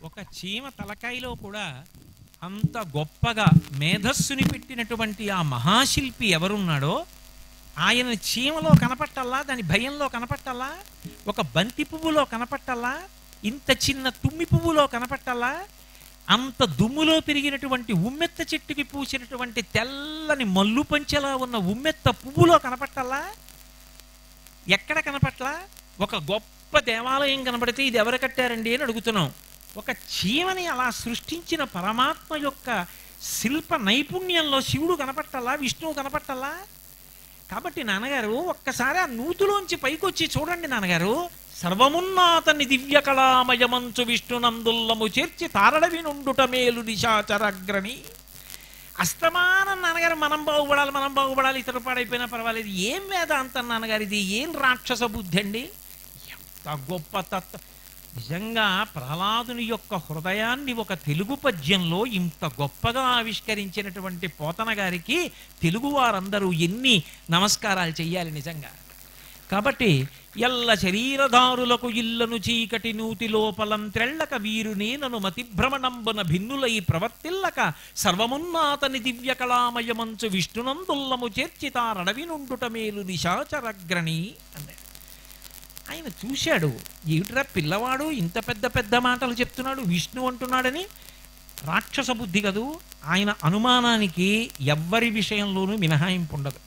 ఒక చీమ తలకాయలో కూడా అంత గొప్పగా మేధస్సుని పెట్టినటువంటి ఆ మహాశిల్పి ఎవరున్నాడో ఆయన చీమలో కనపట్టల్లా, దాని భయంలో కనపట్టల్లా, ఒక బంతి పువ్వులో కనపట్టల్లా, ఇంత చిన్న తుమ్మి పువ్వులో కనపట్టల్లా, అంత దుమ్ములో పెరిగినటువంటి ఉమ్మెత్త చెట్టుకి పూసినటువంటి తెల్లని మల్లు పంచెలా ఉన్న ఉమ్మెత్త పువ్వులో కనపట్టల్లా, ఎక్కడ కనపట్లా? ఒక గొప్ప దేవాలయం కనబడితే ఇది ఎవరు కట్టారండి అని అడుగుతున్నాం. ఒక చీమని అలా సృష్టించిన పరమాత్మ యొక్క శిల్ప నైపుణ్యంలో శివుడు కనపట్టల్లా, విష్ణువు కనపట్టల్లా. కాబట్టి నాన్నగారు ఒక్కసారి ఆ నూతులోంచి పైకొచ్చి చూడండి నాన్నగారు. సర్వమున్నాతని దివ్య కళామయమంచు విష్ణునందుల్లము చేర్చి తారడవి నుండుట మేలు నిశాచరగ్రని. అస్తమానం నాన్నగారు మనం బాగుపడాలి, ఇతరు పాడైపోయినా పర్వాలేదు. ఏం వేదాంతం నాన్నగారు ఇది? ఏం రాక్షస బుద్ధి అండి? ఎంత గొప్ప తత్వ! నిజంగా ప్రహ్లాదుని యొక్క హృదయాన్ని ఒక తెలుగు పద్యంలో ఇంత గొప్పగా ఆవిష్కరించినటువంటి పోతన గారికి తెలుగు వారందరూ ఎన్ని నమస్కారాలు చెయ్యాలి నిజంగా. కాబట్టి ఎల్ల శరీరధారులకు ఇళ్లను చీకటి నూతి లోపలం త్రెళ్ళక వీరునేనను మతిభ్రమణంబున భిన్నులై ప్రవర్తిల్లక సర్వమున్నాతని దివ్య కళామయమంచు విష్ణునందుల్లము చేర్చితారడవి నుండుట మేలు నిశాచరగ్రణి అన్నాడు. ఆయన చూశాడు, ఏమిట్రా పిల్లవాడు ఇంత పెద్ద పెద్ద మాటలు చెప్తున్నాడు, విష్ణు అంటున్నాడని. రాక్షస బుద్ధి కదూ. ఆయన అనుమానానికి ఎవ్వరి విషయంలోనూ మినహాయింపు ఉండదు.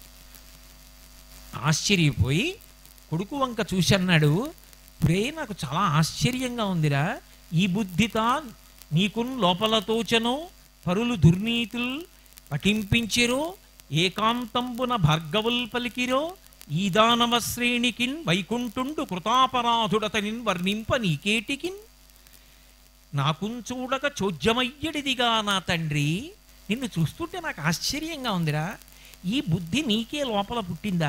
ఆశ్చర్యపోయి కొడుకు వంక చూసి అన్నాడు, ప్రే నాకు చాలా ఆశ్చర్యంగా ఉందిరా, ఈ బుద్ధితా నీకున్ లోపల తోచనో పరులు దుర్నీతులు పఠింపించిరో ఏకాంతంబున భార్గవుల్ పలికిరో ఈ దానవ శ్రేణికిన్ వైకుంఠుండు కృతాపరాధుడతనిన్ వర్ణింప నీకేటికిన్ నాకుంచూడక చోద్యమయ్యడిదిగా నా తండ్రి. నిన్ను చూస్తుంటే నాకు ఆశ్చర్యంగా ఉందిరా, ఈ బుద్ధి నీకే లోపల పుట్టిందా?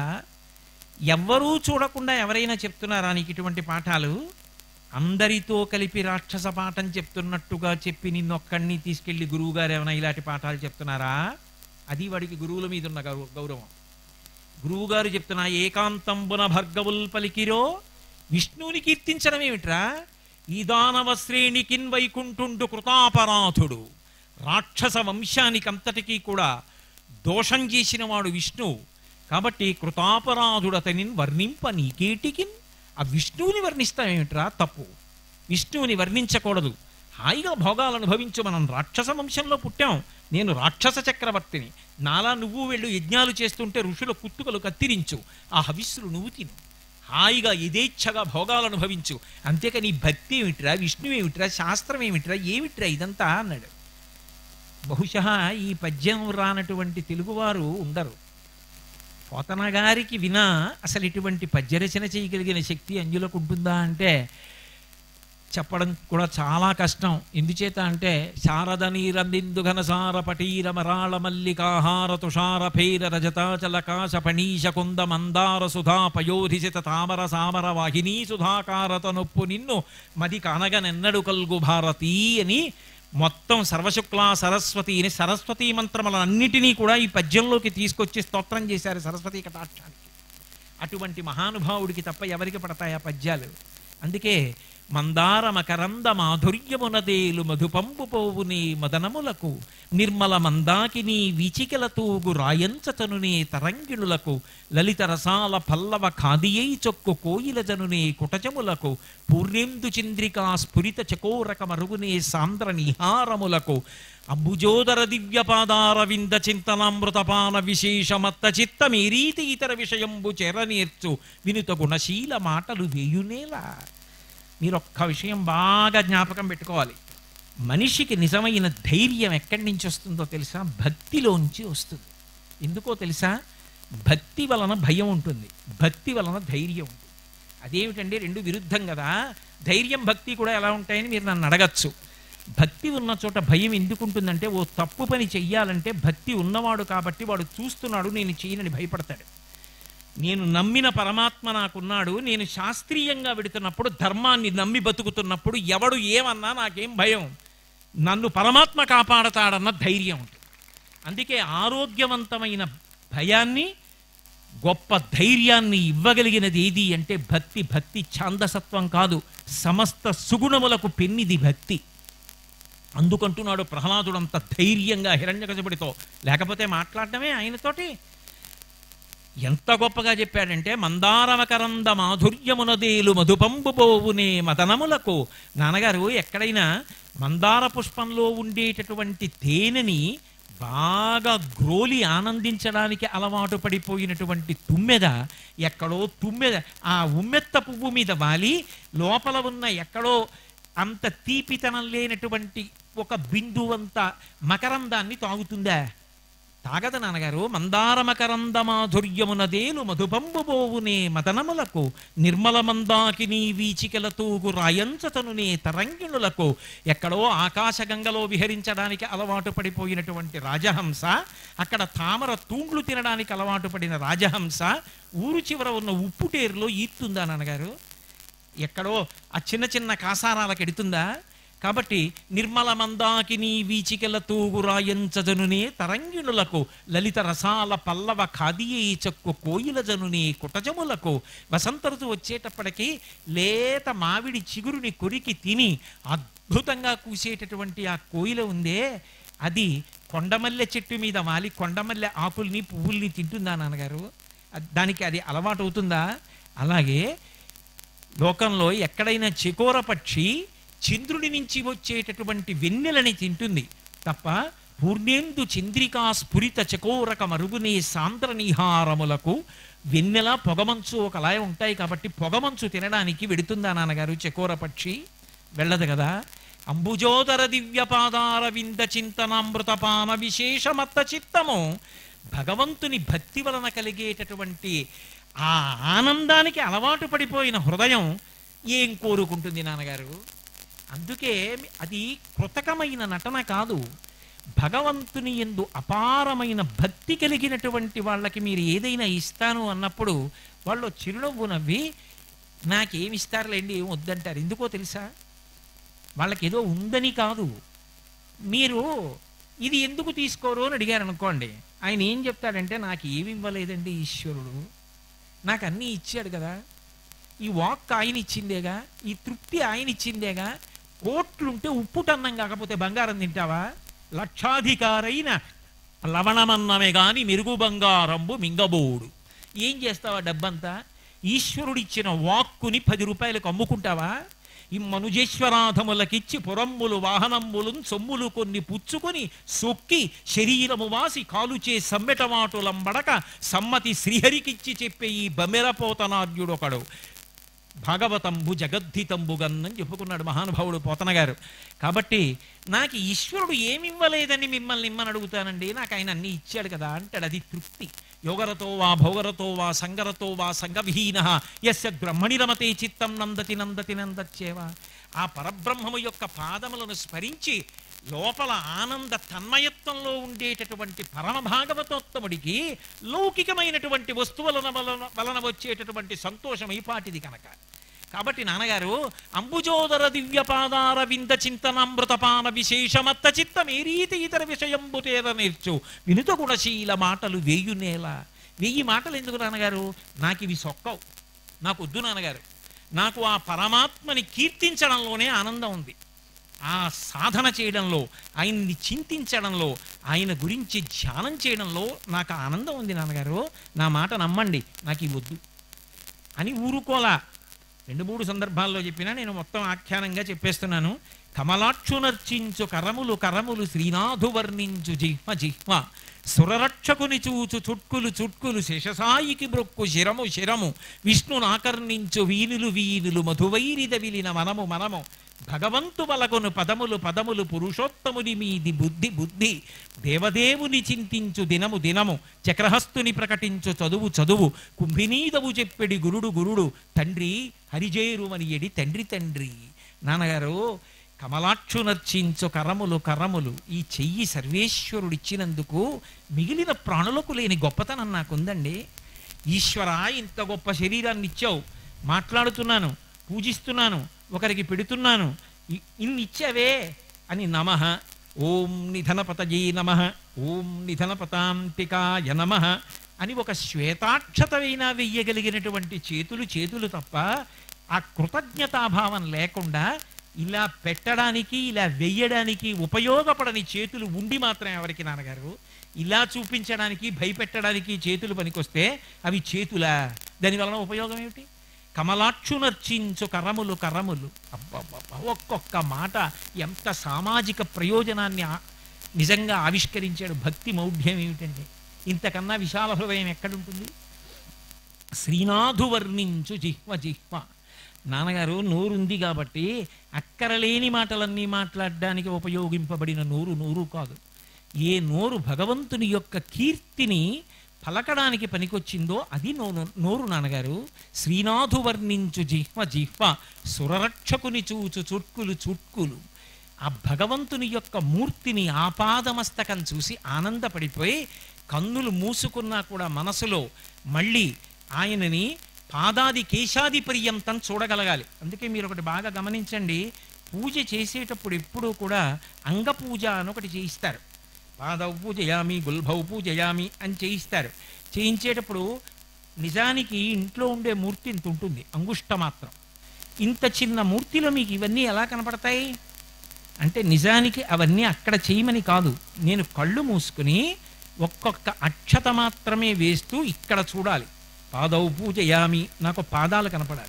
ఎవ్వరూ చూడకుండా ఎవరైనా చెప్తున్నారా నీకు ఇటువంటి పాఠాలు? అందరితో కలిపి రాక్షస పాఠం చెప్తున్నట్టుగా చెప్పి నిన్నొక్కడిని తీసుకెళ్లి గురువుగారు ఏమైనా ఇలాంటి పాఠాలు చెప్తున్నారా? అది వాడికి గురువుల మీద ఉన్న గౌరవం. గురువుగారు చెప్తున్నా ఏకాంతంబున భర్గవుల్ పలికిరో, విష్ణువుని కీర్తించడం ఏమిట్రా? ఈ దానవ శ్రేణికిన్ వైకుంఠుండు కృతాపరాధుడు, రాక్షస వంశానికి అంతటికీ కూడా దోషం చేసిన వాడు విష్ణువు. కాబట్టి కృతాపరాధుడు అతనిని వర్ణింప నీకేటికిన్. ఆ విష్ణువుని వర్ణిస్తామేమిట్రా? తప్పు. విష్ణువుని వర్ణించకూడదు. హాయిగా భోగాలు అనుభవించు. మనం రాక్షస వంశంలో పుట్టాం. నేను రాక్షస చక్రవర్తిని. నాలా నువ్వు వెళ్ళు యజ్ఞాలు చేస్తుంటే ఋషుల కుత్తుకలు కత్తిరించు, ఆ హవిస్సులు నువ్వు తిను, హాయిగా యథేచ్ఛగా భోగాలు అనుభవించు. అంతేకాని భక్తి ఏమిట్రా, విష్ణువు ఏమిట్రా, శాస్త్రం ఏమిట్రా, ఏమిట్రా ఇదంతా అన్నాడు. బహుశా ఈ పద్యం రానటువంటి తెలుగువారు ఉండరు. పోతన గారికి వినా అసలు ఇటువంటి పద్యరచన చేయగలిగిన శక్తి అంజులకు ఉంటుందా అంటే చెప్పడం కూడా చాలా కష్టం. ఎందుచేత అంటే శారద నీరందిందు ఘనసార పటీర మరాళ మల్లికాహార తుషార ఫేర రజతాచలకాశ పణీశ కుంద మందార సుధా పయోధిసిత తామర సామర వాహినీ సుధాకారత నొప్పు నిన్ను మది కానగనెన్నడు కల్గు భారతీ అని మొత్తం సర్వశుక్లా సరస్వతి అని సరస్వతీ మంత్రములన్నిటినీ కూడా ఈ పద్యంలోకి తీసుకొచ్చి స్తోత్రం చేశారు సరస్వతీ కటాక్షానికి. అటువంటి మహానుభావుడికి తప్ప ఎవరికి పడతాయి ఆ పద్యాలు? అందుకే మందార మకరంద మాధుర్యమునదేలు మధుపంపు పోవునే మదనములకు నిర్మల మందాకిని వీచికల తూగు రాయంచతనునే తరంగిణులకు లలిత రసాల పల్లవ ఖాదియై చొక్కు కోయిల జనునే కుటజములకు పూర్ణేందు చంద్రికా స్ఫురిత చకోరక మరుగునే సాంద్ర నిహారములకు అంబుజోదర దివ్యపాదార వింద చింతనామృతపాన విశేషమత్త చిత్తమేరీతి ఇతర విషయంబు చెరనేర్చు వినుత గుణశీల మాటలు వేయునేలా. మీరు ఒక్క విషయం బాగా జ్ఞాపకం పెట్టుకోవాలి. మనిషికి నిజమైన ధైర్యం ఎక్కడి నుంచి వస్తుందో తెలుసా? భక్తిలోంచి వస్తుంది. ఎందుకో తెలుసా? భక్తి వలన భయం ఉంటుంది, భక్తి వలన ధైర్యం ఉంటుంది. అదేమిటండి, రెండు విరుద్ధం కదా. ధైర్యం భక్తి కూడా ఎలా ఉంటాయని మీరు నన్ను అడగచ్చు. భక్తి ఉన్న చోట భయం ఎందుకు ఉంటుందంటే, ఓ తప్పు పని చెయ్యాలంటే భక్తి ఉన్నవాడు కాబట్టి వాడు చూస్తున్నాడు, నేను చేయనని భయపడతాడు. నేను నమ్మిన పరమాత్మ నాకున్నాడు, నేను శాస్త్రీయంగా వెడుతున్నప్పుడు ధర్మాన్ని నమ్మి బతుకుతున్నప్పుడు ఎవడు ఏమన్నా నాకేం భయం, నన్ను పరమాత్మ కాపాడతాడన్న ధైర్యం ఉంటుంది. అందుకే ఆరోగ్యవంతమైన భయాన్ని, గొప్ప ధైర్యాన్ని ఇవ్వగలిగినది ఏది అంటే భక్తి. భక్తి ఛాందసత్వం కాదు, సమస్త సుగుణములకు పెన్నిది భక్తి. అందుకంటున్నాడు ప్రహ్లాదుడు అంత ధైర్యంగా హిరణ్యకశిపుడితో, లేకపోతే మాట్లాడటమే ఆయనతోటి. ఎంత గొప్పగా చెప్పాడంటే, మందారమకరంద మాధుర్యమునదేలు మధుపంబుబోవునే మదనములకు. నాన్నగారు ఎక్కడైనా మందార పుష్పంలో ఉండేటటువంటి తేనెని బాగా గ్రోలి ఆనందించడానికి అలవాటు పడిపోయినటువంటి తుమ్మెద ఎక్కడో ఆ ఉమ్మెత్త పువ్వు మీద వాలి లోపల ఉన్న ఎక్కడో అంత తీపితనం లేనటువంటి ఒక బిందువంత మకరందాన్ని తాగుతుందా? తాగద నాన్నగారు. మందార మకరంద మాధుర్యమునదేలు మధుపంబుబోవునే మదనములకు నిర్మల మందాకిని వీచికల తూగు రాయంచతనునే తరంగిణులకు. ఎక్కడో ఆకాశగంగలో విహరించడానికి అలవాటు పడిపోయినటువంటి రాజహంస, అక్కడ తామర తూండ్లు తినడానికి అలవాటు పడిన రాజహంస ఊరు చివర ఉన్న ఉప్పుటేరులో ఈత్తుందా నాన్నగారు? ఎక్కడో ఆ చిన్న చిన్న కాసారాలకు ఎడుతుందా? కాబట్టి నిర్మల మందాకిని వీచికల తూగురాయంచజనునే తరంగిణులకు లలిత రసాల పల్లవ ఖాదియే చక్కు కోయిల జనునే కుటజములకు. వసంత ఋతువు వచ్చేటప్పటికీ లేత మామిడి చిగురుని కొరికి తిని అద్భుతంగా కూసేటటువంటి ఆ కోయిల ఉందే, అది కొండమల్లె చెట్టు మీద వాలి కొండమల్లె ఆకుల్ని పువ్వుల్ని తింటుందా నాన్నగారు? దానికి అది అలవాటు అవుతుందా? అలాగే లోకంలో ఎక్కడైనా చెకోర పక్షి చంద్రుడి నుంచి వచ్చేటటువంటి వెన్నెలని తింటుంది తప్ప పూర్ణేందు చంద్రికా స్ఫురిత చకోరక మరుగునే సాంద్ర నిహారములకు. వెన్నెల పొగమంచు ఒకలా ఉంటాయి కాబట్టి పొగమంచు తినడానికి వెడుతుందా నాన్నగారు చకోర పక్షి? వెళ్ళదు కదా. అంబుజోదర దివ్యపాదార వింద చింతనామృతపాన విశేషమత్త చిత్తము. భగవంతుని భక్తి వలన కలిగేటటువంటి ఆ ఆనందానికి అలవాటు పడిపోయిన హృదయం ఏం కోరుకుంటుంది నాన్నగారు? అందుకే అది కృతకమైన నటన కాదు. భగవంతుని యందు అపారమైన భక్తి కలిగినటువంటి వాళ్ళకి మీరు ఏదైనా ఇస్తాను అన్నప్పుడు వాళ్ళు చిరునవ్వు నవ్వి నాకేమిస్తారులేండి, ఏం వద్దంటారు. ఎందుకో తెలుసా? వాళ్ళకి ఏదో ఉందని కాదు. మీరు ఇది ఎందుకు తీసుకోరు అని అడిగారు అనుకోండి, ఆయన ఏం చెప్తాడంటే నాకు ఏమి ఇవ్వలేదండి ఈశ్వరుడు, నాకు అన్నీ ఇచ్చాడు కదా, ఈ వాక్ ఆయన ఇచ్చిందేగా, ఈ తృప్తి ఆయన ఇచ్చిందేగా. కోట్లుంటే ఉప్పుటన్నం కాకపోతే బంగారం తింటావా? లక్షాధికారైన లవణమన్నమే గాని మెరుగు బంగారంబు మింగబోడు. ఏం చేస్తావా డబ్బంతా? ఈశ్వరుడిచ్చిన వాక్కుని 10 రూపాయలకు అమ్ముకుంటావా? ఈ మనుజేశ్వరాధములకిచ్చి పురమ్ములు వాహనమ్ములు సొమ్ములు కొన్ని పుచ్చుకొని సొక్కి శరీరము వాసి కాలుచే సమ్మెటమాటులంబడక సమ్మతి శ్రీహరికిచ్చి చెప్పే ఈ బమెరపోతనార్యుడొకడు. భాగవతంబు జగద్ధితంబుగన్నని చెప్పుకున్నాడు మహానుభావుడు పోతన గారు. కాబట్టి నాకు ఈశ్వరుడు ఏమివ్వలేదని మిమ్మల్ని ఇమ్మని అడుగుతానండి, నాకు ఆయన అన్నీ ఇచ్చాడు కదా అంటాడు. అది తృప్తి. యోగరతో వా భోగరతో వా సంగరతో వా సంగవిహీన యస్య బ్రహ్మణి రమతే చిత్తం నందతి నందతి నందచ్చేవా. ఆ పరబ్రహ్మము యొక్క పాదములను స్మరించి లోపల ఆనంద తన్మయత్వంలో ఉండేటటువంటి పరమ భాగవతోత్తముడికి లౌకికమైనటువంటి వస్తువుల వలన వచ్చేటటువంటి సంతోషం ఈ పాటిది కనుక. కాబట్టి నాన్నగారు అంబుజోదర దివ్యపాదార వింద చింతనామృతపాన విశేషమత్త చిత్తం ఏ రీతి ఇతర విషయంబు తేర నేర్చు వినుత గుణశీల మాటలు 1000 నేల. 1000 మాటలు ఎందుకు నాన్నగారు? నాకు ఇవి సొక్కవు, నాకు వద్దు నాన్నగారు. నాకు ఆ పరమాత్మని కీర్తించడంలోనే ఆనందం ఉంది. ఆ సాధన చేయడంలో, ఆయన్ని చింతించడంలో, ఆయన గురించి ధ్యానం చేయడంలో నాకు ఆనందం ఉంది నాన్నగారు. నా మాట నమ్మండి, నాకు ఇవి వద్దు అని ఊరుకోలా. 2-3 సందర్భాల్లో చెప్పినా నేను మొత్తం ఆఖ్యానంగా చెప్పేస్తున్నాను. కమలాక్షునర్చించు కరములు కరములు శ్రీనాథు వర్ణించు జిహ్మ జిహ్మ సురరక్షకుని చూచు చుట్కులు చుట్కులు శేషసాయికి బ్రొక్కు శిరము శిరము విష్ణునాకర్ణించు వీనులు వీనులు మధువైరిద విలిన మనము మనము భగవంతు వలకొను పదములు పదములు పురుషోత్తముని మీది బుద్ధి బుద్ధి దేవదేవుని చింతించు దినము దినము చక్రహస్తుని ప్రకటించు చదువు చదువు కుంభినీదవు చెప్పెడి గురుడు గురుడు తండ్రి హరిజేరుమని ఎడి తండ్రి తండ్రి. నాన్నగారు కమలాక్షునర్చించు కరములు కరములు, ఈ చెయ్యి సర్వేశ్వరుడిచ్చినందుకు మిగిలిన ప్రాణులకు లేని గొప్పతనం నాకుందండి. ఈశ్వర ఇంత గొప్ప శరీరాన్ని ఇచ్చావు, మాట్లాడుతున్నాను, పూజిస్తున్నాను, ఒకరికి పెడుతున్నాను, ఇన్ని ఇచ్చావే అని నమః ఓం నిధనపతయే నమః ఓం నిధనపతాంతికాయ నమః అని ఒక శ్వేతాక్షతమైనా వెయ్యగలిగినటువంటి చేతులు తప్ప ఆ కృతజ్ఞతాభావం లేకుండా ఇలా పెట్టడానికి ఇలా వెయ్యడానికి ఉపయోగపడని చేతులు ఉండి మాత్రం ఎవరికి నాన్నగారు ఇలా చూపించడానికి భయపెట్టడానికి చేతులు పనికొస్తే అవి చేతులా? దానివలన ఉపయోగం ఏమిటి? కమలాక్షునర్చించు కరములు కరములు. అబ్బబ్బబ్బ, ఒక్కొక్క మాట ఎంత సామాజిక ప్రయోజనాన్ని నిజంగా ఆవిష్కరించాడు. భక్తి మౌఢ్యం ఏమిటండి? ఇంతకన్నా విశాల హృదయం ఎక్కడుంటుంది? శ్రీనాథు వర్ణించు జిహ్వ జిహ్వ. నాన్నగారు నోరుంది కాబట్టి అక్కరలేని మాటలన్నీ మాట్లాడడానికి ఉపయోగింపబడిన నోరు నోరు కాదు. ఏ నోరు భగవంతుని యొక్క కీర్తిని పలకడానికి పనికొచ్చిందో అది నోరు నాన్నగారు. శ్రీనాథు వర్ణించు జిహ్వ జిహ్వ సురరక్షకుని చూచు చుట్కులు చుట్కులు. ఆ భగవంతుని యొక్క మూర్తిని ఆపాదమస్తకం చూసి ఆనందపడిపోయి కన్నులు మూసుకున్నా కూడా మనసులో మళ్ళీ ఆయనని పాదాది కేశాది పర్యంతం చూడగలగాలి. అందుకే మీరు ఒకటి బాగా గమనించండి, పూజ చేసేటప్పుడు ఎప్పుడూ కూడా అంగపూజ అని ఒకటి చేయిస్తారు. పాదౌ పూజయామి గుల్భౌ పూజయామి అని చేయిస్తారు. చేయించేటప్పుడు నిజానికి ఇంట్లో ఉండే మూర్తి ఇంత ఉంటుంది, అంగుష్ట మాత్రం. ఇంత చిన్న మూర్తిలో మీకు ఇవన్నీ ఎలా కనపడతాయి అంటే నిజానికి అవన్నీ అక్కడ చేయమని కాదు. నేను కళ్ళు మూసుకుని ఒక్కొక్క అక్షత మాత్రమే వేస్తూ ఇక్కడ చూడాలి. పాదౌ పూజయామి, నాకు పాదాలు కనపడాలి.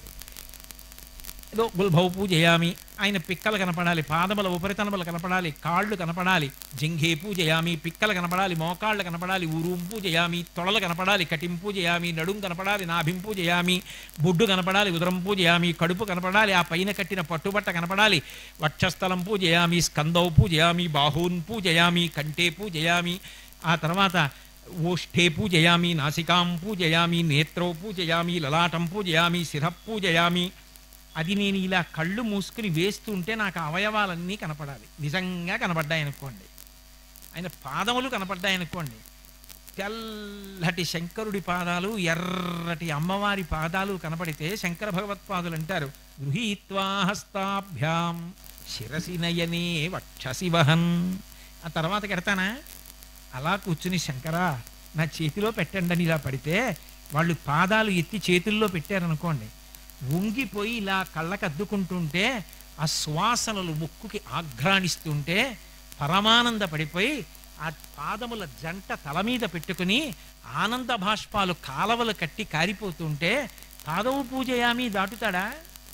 ఏదో గుల్భౌ పూజయామి, ఆయన పిక్కలు కనపడాలి, పాదముల ఉపరితనములు కనపడాలి, కాళ్ళు కనపడాలి. జింఘే పూజయామి, పిక్కలు కనపడాలి, మోకాళ్ళు కనపడాలి. ఊరుం పూజయామి, తొడలు కనపడాలి. కటిం పూజయామి, నడుం కనపడాలి. నాభిం పూజయామి, బొడ్డు కనపడాలి. ఉదరం పూజయామి, కడుపు కనపడాలి. ఆ పైన కట్టిన పట్టుబట్ట కనపడాలి. వక్షస్థలం పూజయామి, స్కందౌ పూజయామి, బాహూన్ పూజయామి, కంఠే పూజయామి. ఆ తర్వాత ఓష్ఠే పూజయామి, నాసికాం పూజయామి, నేత్రౌ పూజయామి, లలాటం పూజయామి, శిర పూజయామి. అది నేను ఇలా కళ్ళు మూసుకుని వేస్తుంటే నాకు అవయవాలన్నీ కనపడాలి. నిజంగా కనపడ్డాయనుకోండి, ఆయన పాదములు కనపడ్డాయనుకోండి, తెల్లటి శంకరుడి పాదాలు, ఎర్రటి అమ్మవారి పాదాలు కనపడితే శంకర భగవత్పాదులు అంటారు, గృహీత్వా హస్తాభ్యాం శిరసి నయనే వక్షసి వహన్. ఆ తర్వాత కెడతానా అలా కూర్చుని శంకరా నా చేతిలో పెట్టండి అని ఇలా పడితే వాళ్ళు పాదాలు ఎత్తి చేతుల్లో పెట్టారనుకోండి, వంగిపోయి ఇలా కళ్ళకు అద్దుకుంటుంటే ఆ శ్వాసనలు ముక్కుకి ఆఘ్రాణిస్తుంటే పరమానంద పడిపోయి ఆ పాదముల జంట తల మీద పెట్టుకుని ఆనంద భాష్పాలు కాలవలు కట్టి కారిపోతుంటే పాదవు పూజయామి దాటుతాడా?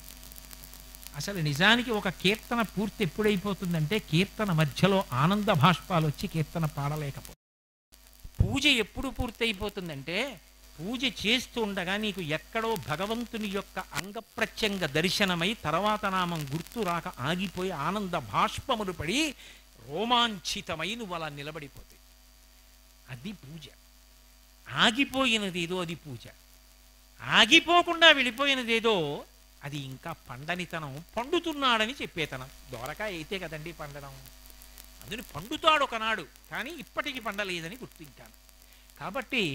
అసలు నిజానికి ఒక కీర్తన పూర్తి ఎప్పుడైపోతుందంటే కీర్తన మధ్యలో ఆనంద భాష్పాలు వచ్చి కీర్తన పాడలేకపో. పూజ ఎప్పుడు పూర్తయిపోతుందంటే పూజ చేస్తూ ఉండగా నీకు ఎక్కడో భగవంతుని యొక్క అంగప్రత్యంగ దర్శనమై తర్వాత నామం గుర్తు రాక ఆగిపోయి ఆనంద భాష్పములు పడి రోమాంచితమై నువ్వు అలా నిలబడిపోతాయి. అది పూజ. ఆగిపోయినదేదో అది పూజ. ఆగిపోకుండా వెళ్ళిపోయినదేదో అది ఇంకా పండనితనం, పండుతున్నాడని చెప్పేతనం. దొరకాయ అయితే కదండి పండడం. అందుని పండుతాడు ఒకనాడు, కానీ ఇప్పటికి పండలేదని గుర్తించాను. కాబట్టి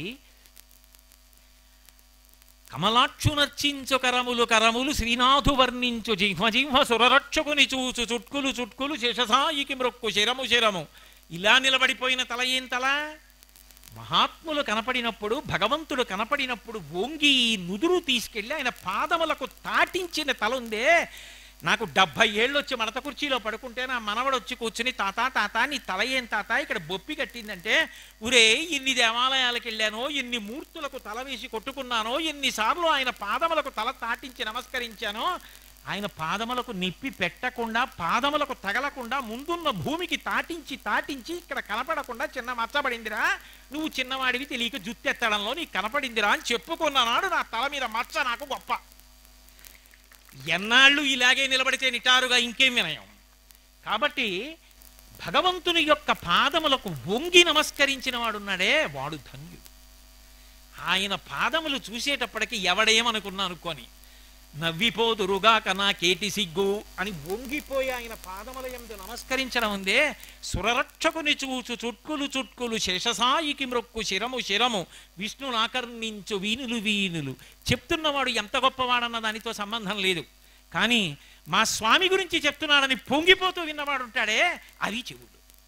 కమలాక్షునర్చించు కరములు కరములు శ్రీనాథు వర్ణించు జిహ్వ జిహ్వ సురరక్షకుని చూచు చుట్కులు చుట్కులు శేషసాయికి మృక్కు శిరము శిరము. ఇలా నిలబడిపోయిన తల ఏం తల? మహాత్ములు కనపడినప్పుడు, భగవంతుడు కనపడినప్పుడు వంగి నుదురు తీసుకెళ్ళి ఆయన పాదములకు తాటించిన తల ఉందే. నాకు 70 ఏళ్ళు వచ్చి మడత కుర్చీలో పడుకుంటే నా మనవడు వచ్చి కూర్చుని తాత తాత నీ తల ఏం తాత ఇక్కడ బొప్పి కట్టిందంటే, ఉరే ఇన్ని దేవాలయాలకు వెళ్ళానో, ఎన్ని మూర్తులకు తల వేసి కొట్టుకున్నానో, ఎన్నిసార్లు ఆయన పాదములకు తల తాటించి నమస్కరించానో, ఆయన పాదములకు నిప్పి పెట్టకుండా, పాదములకు తగలకుండా ముందున్న భూమికి తాటించి తాటించి ఇక్కడ కనపడకుండా చిన్న మచ్చబడిందిరా, నువ్వు చిన్నవాడివి తెలియక జుత్తెత్తడంలో నీకు కనపడిందిరా అని చెప్పుకున్నాడు. నా తల మీద మచ్చ నాకు గొప్ప. ఎన్నాళ్ళు ఇలాగే నిలబడితే నిటారుగా ఇంకేం వినయం. కాబట్టి భగవంతుని యొక్క పాదములకు వంగి నమస్కరించిన వాడున్నాడే వాడు ధన్యుడు. ఆయన పాదములు చూసేటప్పటికి ఎవడేమనుకున్నా అనుకొని నవ్విపోదురుగాక నా కేటి సిగ్గు అని వంగిపోయి ఆయన పాదముల యందు నమస్కరించడం ఉందే. సురరక్షకుని చూచు చుట్కులు చుట్కులు శేషసాయికి మృక్కు శిరము శిరము విష్ణునాకర్ణించు వీనులు వీనులు. చెప్తున్నవాడు ఎంత గొప్పవాడన్న దానితో సంబంధం లేదు, కానీ మా స్వామి గురించి చెప్తున్నాడని పొంగిపోతూ విన్నవాడు ఉంటాడే అది చెవుడు.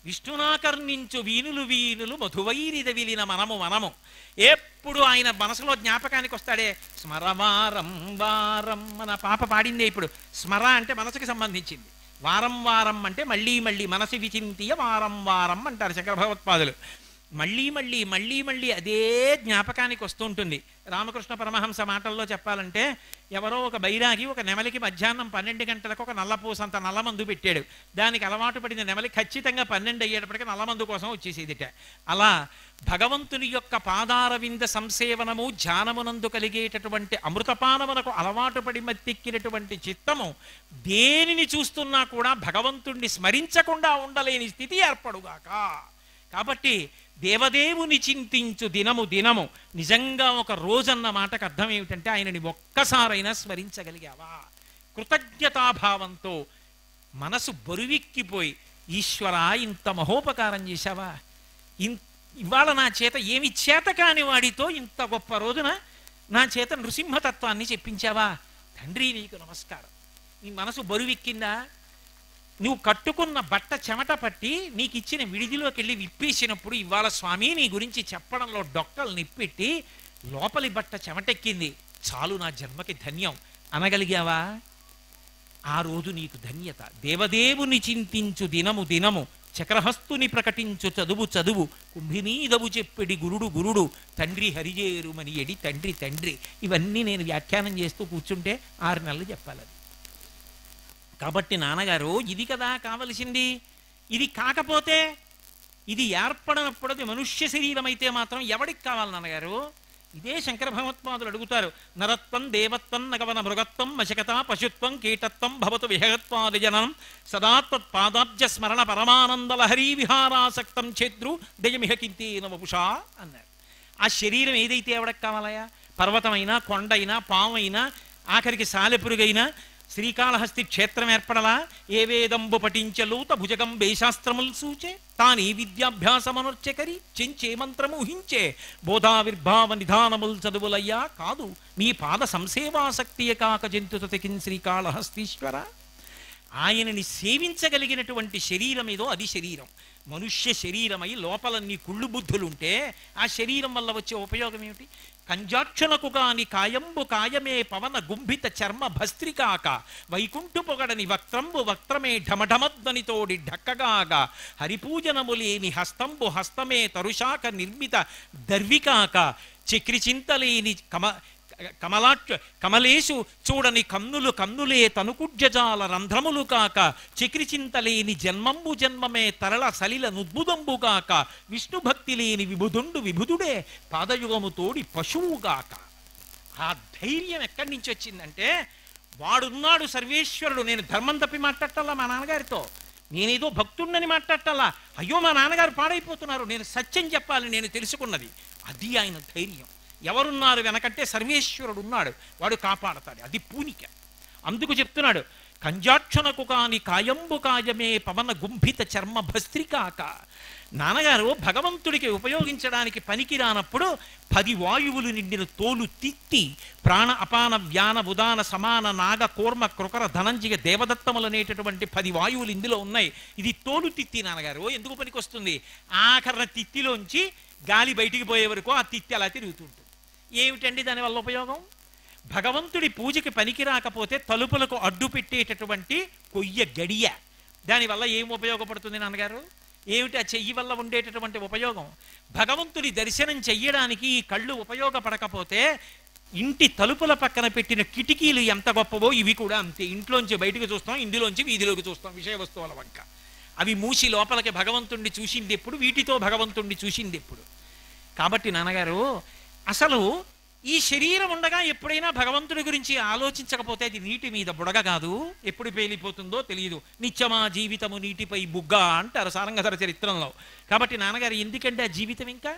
విష్ణునాకర్ణించు వీనులు వీనులు మధువైరిద విలిన మనము మనము. ఎప్పుడు ఆయన మనసులో జ్ఞాపకానికి వస్తాడే స్మరవారం వారం. మన పాప పాడిందే ఇప్పుడు. స్మర అంటే మనసుకి సంబంధించింది, వారం వారం అంటే మళ్ళీ మళ్ళీ, మనసి విచింతియ వారం వారం అంటారు శంకర భగవత్పాదులు. మళ్ళీ మళ్ళీ మళ్ళీ మళ్ళీ అదే జ్ఞాపకానికి వస్తూ ఉంటుంది. రామకృష్ణ పరమహంస మాటల్లో చెప్పాలంటే, ఎవరో ఒక బైరాగి ఒక నెమలికి మధ్యాహ్నం 12 గంటలకు ఒక నల్లపూసంత నల్లమందు పెట్టాడు. దానికి అలవాటు పడిన నెమలి ఖచ్చితంగా 12 అయ్యేటప్పటికీ నల్లమందు కోసం వచ్చేసేదిట. అలా భగవంతుని యొక్క పాదారవింద సంసేవనము ధ్యానమునందు కలిగేటటువంటి అమృతపానమునకు అలవాటు పడి మత్తెక్కినటువంటి చిత్తము దేనిని చూస్తున్నా కూడా భగవంతుణ్ణి స్మరించకుండా ఉండలేని స్థితి ఏర్పడుగాక. కాబట్టి దేవదేవుని చింతించు దినము దినము. నిజంగా ఒక రోజన్న మాటకు అర్థం ఏమిటంటే ఆయనని ఒక్కసారైనా స్మరించగలిగావా, కృతజ్ఞతాభావంతో మనసు బరువెక్కిపోయి ఈశ్వరా ఇంత మహోపకారం చేశావా, ఇవాళ నా చేత ఏమి చేత కాని వాడితో ఇంత గొప్ప రోజున నా చేత నృసింహతత్వాన్ని చెప్పించావా, తండ్రి నీకు నమస్కారం. నీ మనసు బరువెక్కిందా? నువ్వు కట్టుకున్న బట్ట చెమట పట్టి నీకు ఇచ్చిన విడిదిలోకి వెళ్ళి విప్పేసినప్పుడు ఇవాళ స్వామి నీ గురించి చెప్పడంలో డొక్కలు నిప్పెట్టి లోపలి బట్ట చెమటెక్కింది, చాలు నా జన్మకి ధన్యం అనగలిగావా? ఆ రోజు నీకు ధన్యత. దేవదేవుని చింతించు దినము దినము, చక్రహస్తుని ప్రకటించు చదువు చదువు, కుంభినీదవు చెప్పెడి గురుడు గురుడు, తండ్రి హరిజేరుమని ఎడి తండ్రి తండ్రి. ఇవన్నీ నేను వ్యాఖ్యానం చేస్తూ కూర్చుంటే 6 నెలలు చెప్పాలి. కాబట్టి నాన్నగారు ఇది కదా కావలసింది. ఇది కాకపోతే, ఇది ఏర్పడినప్పుడు అది మనుష్య శరీరం అయితే మాత్రం ఎవడికి కావాలి నాన్నగారు? ఇదే శంకర భగవత్పాదులు అడుగుతారు. నరత్వం దేవత్వం నగవన మృగత్వం మశకత పశుత్వం కీటత్వం భవతు విహగత్వాది జనం సదాత్వత్ పాదాబ్జ స్మరణ పరమానందలహరీ విహారాసక్తం చేద్రు దయమిహ కింతేన వపుషా అన్నారు. ఆ శరీరం ఏదైతే ఎవడికి కావాలయా? పర్వతమైనా, కొండైనా, పామైనా, ఆఖరికి సాలెపురుగైనా, శ్రీకాళహస్తి క్షేత్రం ఏర్పడలా? ఏ వేదంబు పఠించలూత భుజగం వేశాస్త్రములు సూచే తాని విద్యాభ్యాసమనుర్చకరి చెంచే మంత్రము హించే బోధావిర్భావ నిధానముల్ చదువులయ్యా కాదు నీ పాద సంసేవాసక్తియ కాక జంతుతకిన్ శ్రీకాళహస్తీశ్వర. ఆయనని సేవించగలిగినటువంటి శరీరం ఏదో అది శరీరం. మనుష్య శరీరమై లోపలన్నీ కుళ్ళు బుద్ధులుంటే ఆ శరీరం వల్ల వచ్చే ఉపయోగం ఏమిటి? కంజాక్షణకు కాని కాయంబు కాయమే పవన గుంభిత చర్మ భస్త్రికాక వైకుంఠు పొగడని వక్త్రంబు వక్త్రమే ఢమఢమధ్వనితోడి ఢక్కగాగా హరిపూజనము లేని హస్తంబు హస్తమే తరుశాక నిర్మిత దర్వికాక చక్రిచింతలేని కమలేషు చూడని కన్నులు కన్నులే తనుకుడ్యజాల రంధ్రములు కాక చక్రిచింతలేని జన్మంబు జన్మమే తరళ సలిల నుద్భుదంబు కాక విష్ణుభక్తి లేని విభుదుండు విభుదుడే పాదయుగము తోడి పశువుగాక. ఆ ధైర్యం ఎక్కడి నుంచి వచ్చిందంటే, వాడున్నాడు సర్వేశ్వరుడు. నేను ధర్మం తప్పి మాట్లాడటల్లా మా నాన్నగారితో, నేనేదో భక్తుడిని మాట్లాడటల్లా, అయ్యో మా నాన్నగారు పాడైపోతున్నారు, నేను సత్యం చెప్పాలి, నేను తెలుసుకున్నది. అది ఆయన ధైర్యం. ఎవరున్నారు వెనకంటే సర్వేశ్వరుడు ఉన్నాడు, వాడు కాపాడతాడు. అది పూనిక. అందుకు చెప్తున్నాడు, కంజాక్షణకు కాని కాయంబు కాయమే పవన గుంభిత చర్మ భస్త్రికాక. నాన్నగారు భగవంతుడికి ఉపయోగించడానికి పనికి రానప్పుడు 10 వాయువులు నిండిన తోలు తిత్తి ప్రాణ అపాన వ్యాన ఉదాన సమాన నాగ కూర్మ కృకర ధనంజయ దేవదత్తములు అనేటటువంటి 10 వాయువులు ఇందులో ఉన్నాయి. ఇది తోలు తిత్తి నాన్నగారు. ఎందుకు పనికి వస్తుంది? ఆఖరణ తిత్తిలోంచి గాలి బయటికి పోయే వరకు ఆ తిత్తి అలా తిరుగుతుంటుంది. ఏమిటండి దానివల్ల ఉపయోగం? భగవంతుడి పూజకి పనికి రాకపోతే తలుపులకు అడ్డు పెట్టేటటువంటి కొయ్య గడియ, దానివల్ల ఏం ఉపయోగపడుతుంది నాన్నగారు? ఏమిటి ఆ చెయ్యి వల్ల ఉండేటటువంటి ఉపయోగం? భగవంతుడి దర్శనం చెయ్యడానికి ఈ కళ్ళు ఉపయోగపడకపోతే ఇంటి తలుపుల పక్కన పెట్టిన కిటికీలు ఎంత గొప్పవో ఇవి కూడా అంతే. ఇంట్లోంచి బయటకు చూస్తాం, ఇందులోంచి వీధిలోకి చూస్తాం విషయ వస్తువుల వంక. అవి మూసి లోపలికి భగవంతుణ్ణి చూసింది ఎప్పుడు? వీటితో భగవంతుణ్ణి చూసింది ఎప్పుడు? కాబట్టి నాన్నగారు, అసలు ఈ శరీరం ఉండగా ఎప్పుడైనా భగవంతుడి గురించి ఆలోచించకపోతే అది నీటి మీద బుడగ కాదు, ఎప్పుడు పేలిపోతుందో తెలియదు. నిత్యమా జీవితము నీటిపై బుగ్గ అంటారు సారంగధర చరిత్రంలో. కాబట్టి నాన్నగారు ఎందుకంటే ఆ జీవితం ఇంకా.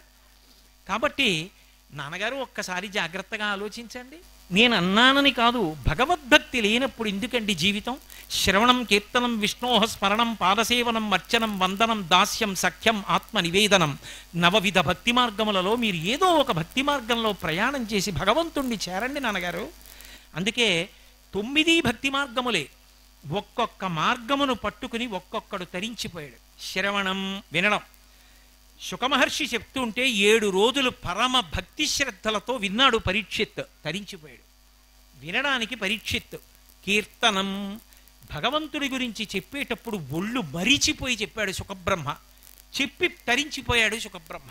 కాబట్టి నాన్నగారు ఒక్కసారి జాగ్రత్తగా ఆలోచించండి. నేను అన్నానని కాదు, భగవద్భక్తి లేనప్పుడు ఎందుకండి జీవితం? శ్రవణం కీర్తనం విష్ణోహ స్మరణం పాదసేవనం అర్చనం వందనం దాస్యం సఖ్యం ఆత్మ నివేదనం. 9 విధ భక్తి మార్గములలో మీరు ఏదో ఒక భక్తి మార్గంలో ప్రయాణం చేసి భగవంతుణ్ణి చేరండి నాన్నగారు. అందుకే 9 భక్తి మార్గములే. ఒక్కొక్క మార్గమును పట్టుకుని ఒక్కొక్కడు తరించిపోయాడు. శ్రవణం వినడం. శుకమహర్షి చెప్తుంటే 7 రోజులు పరమ భక్తి శ్రద్ధలతో విన్నాడు పరీక్షిత్, తరించిపోయాడు. వినడానికి పరీక్షిత్. కీర్తనం, భగవంతుడి గురించి చెప్పేటప్పుడు ఒళ్ళు మరిచిపోయి చెప్పాడు శుకబ్రహ్మ, చెప్పి తరించిపోయాడు శుకబ్రహ్మ.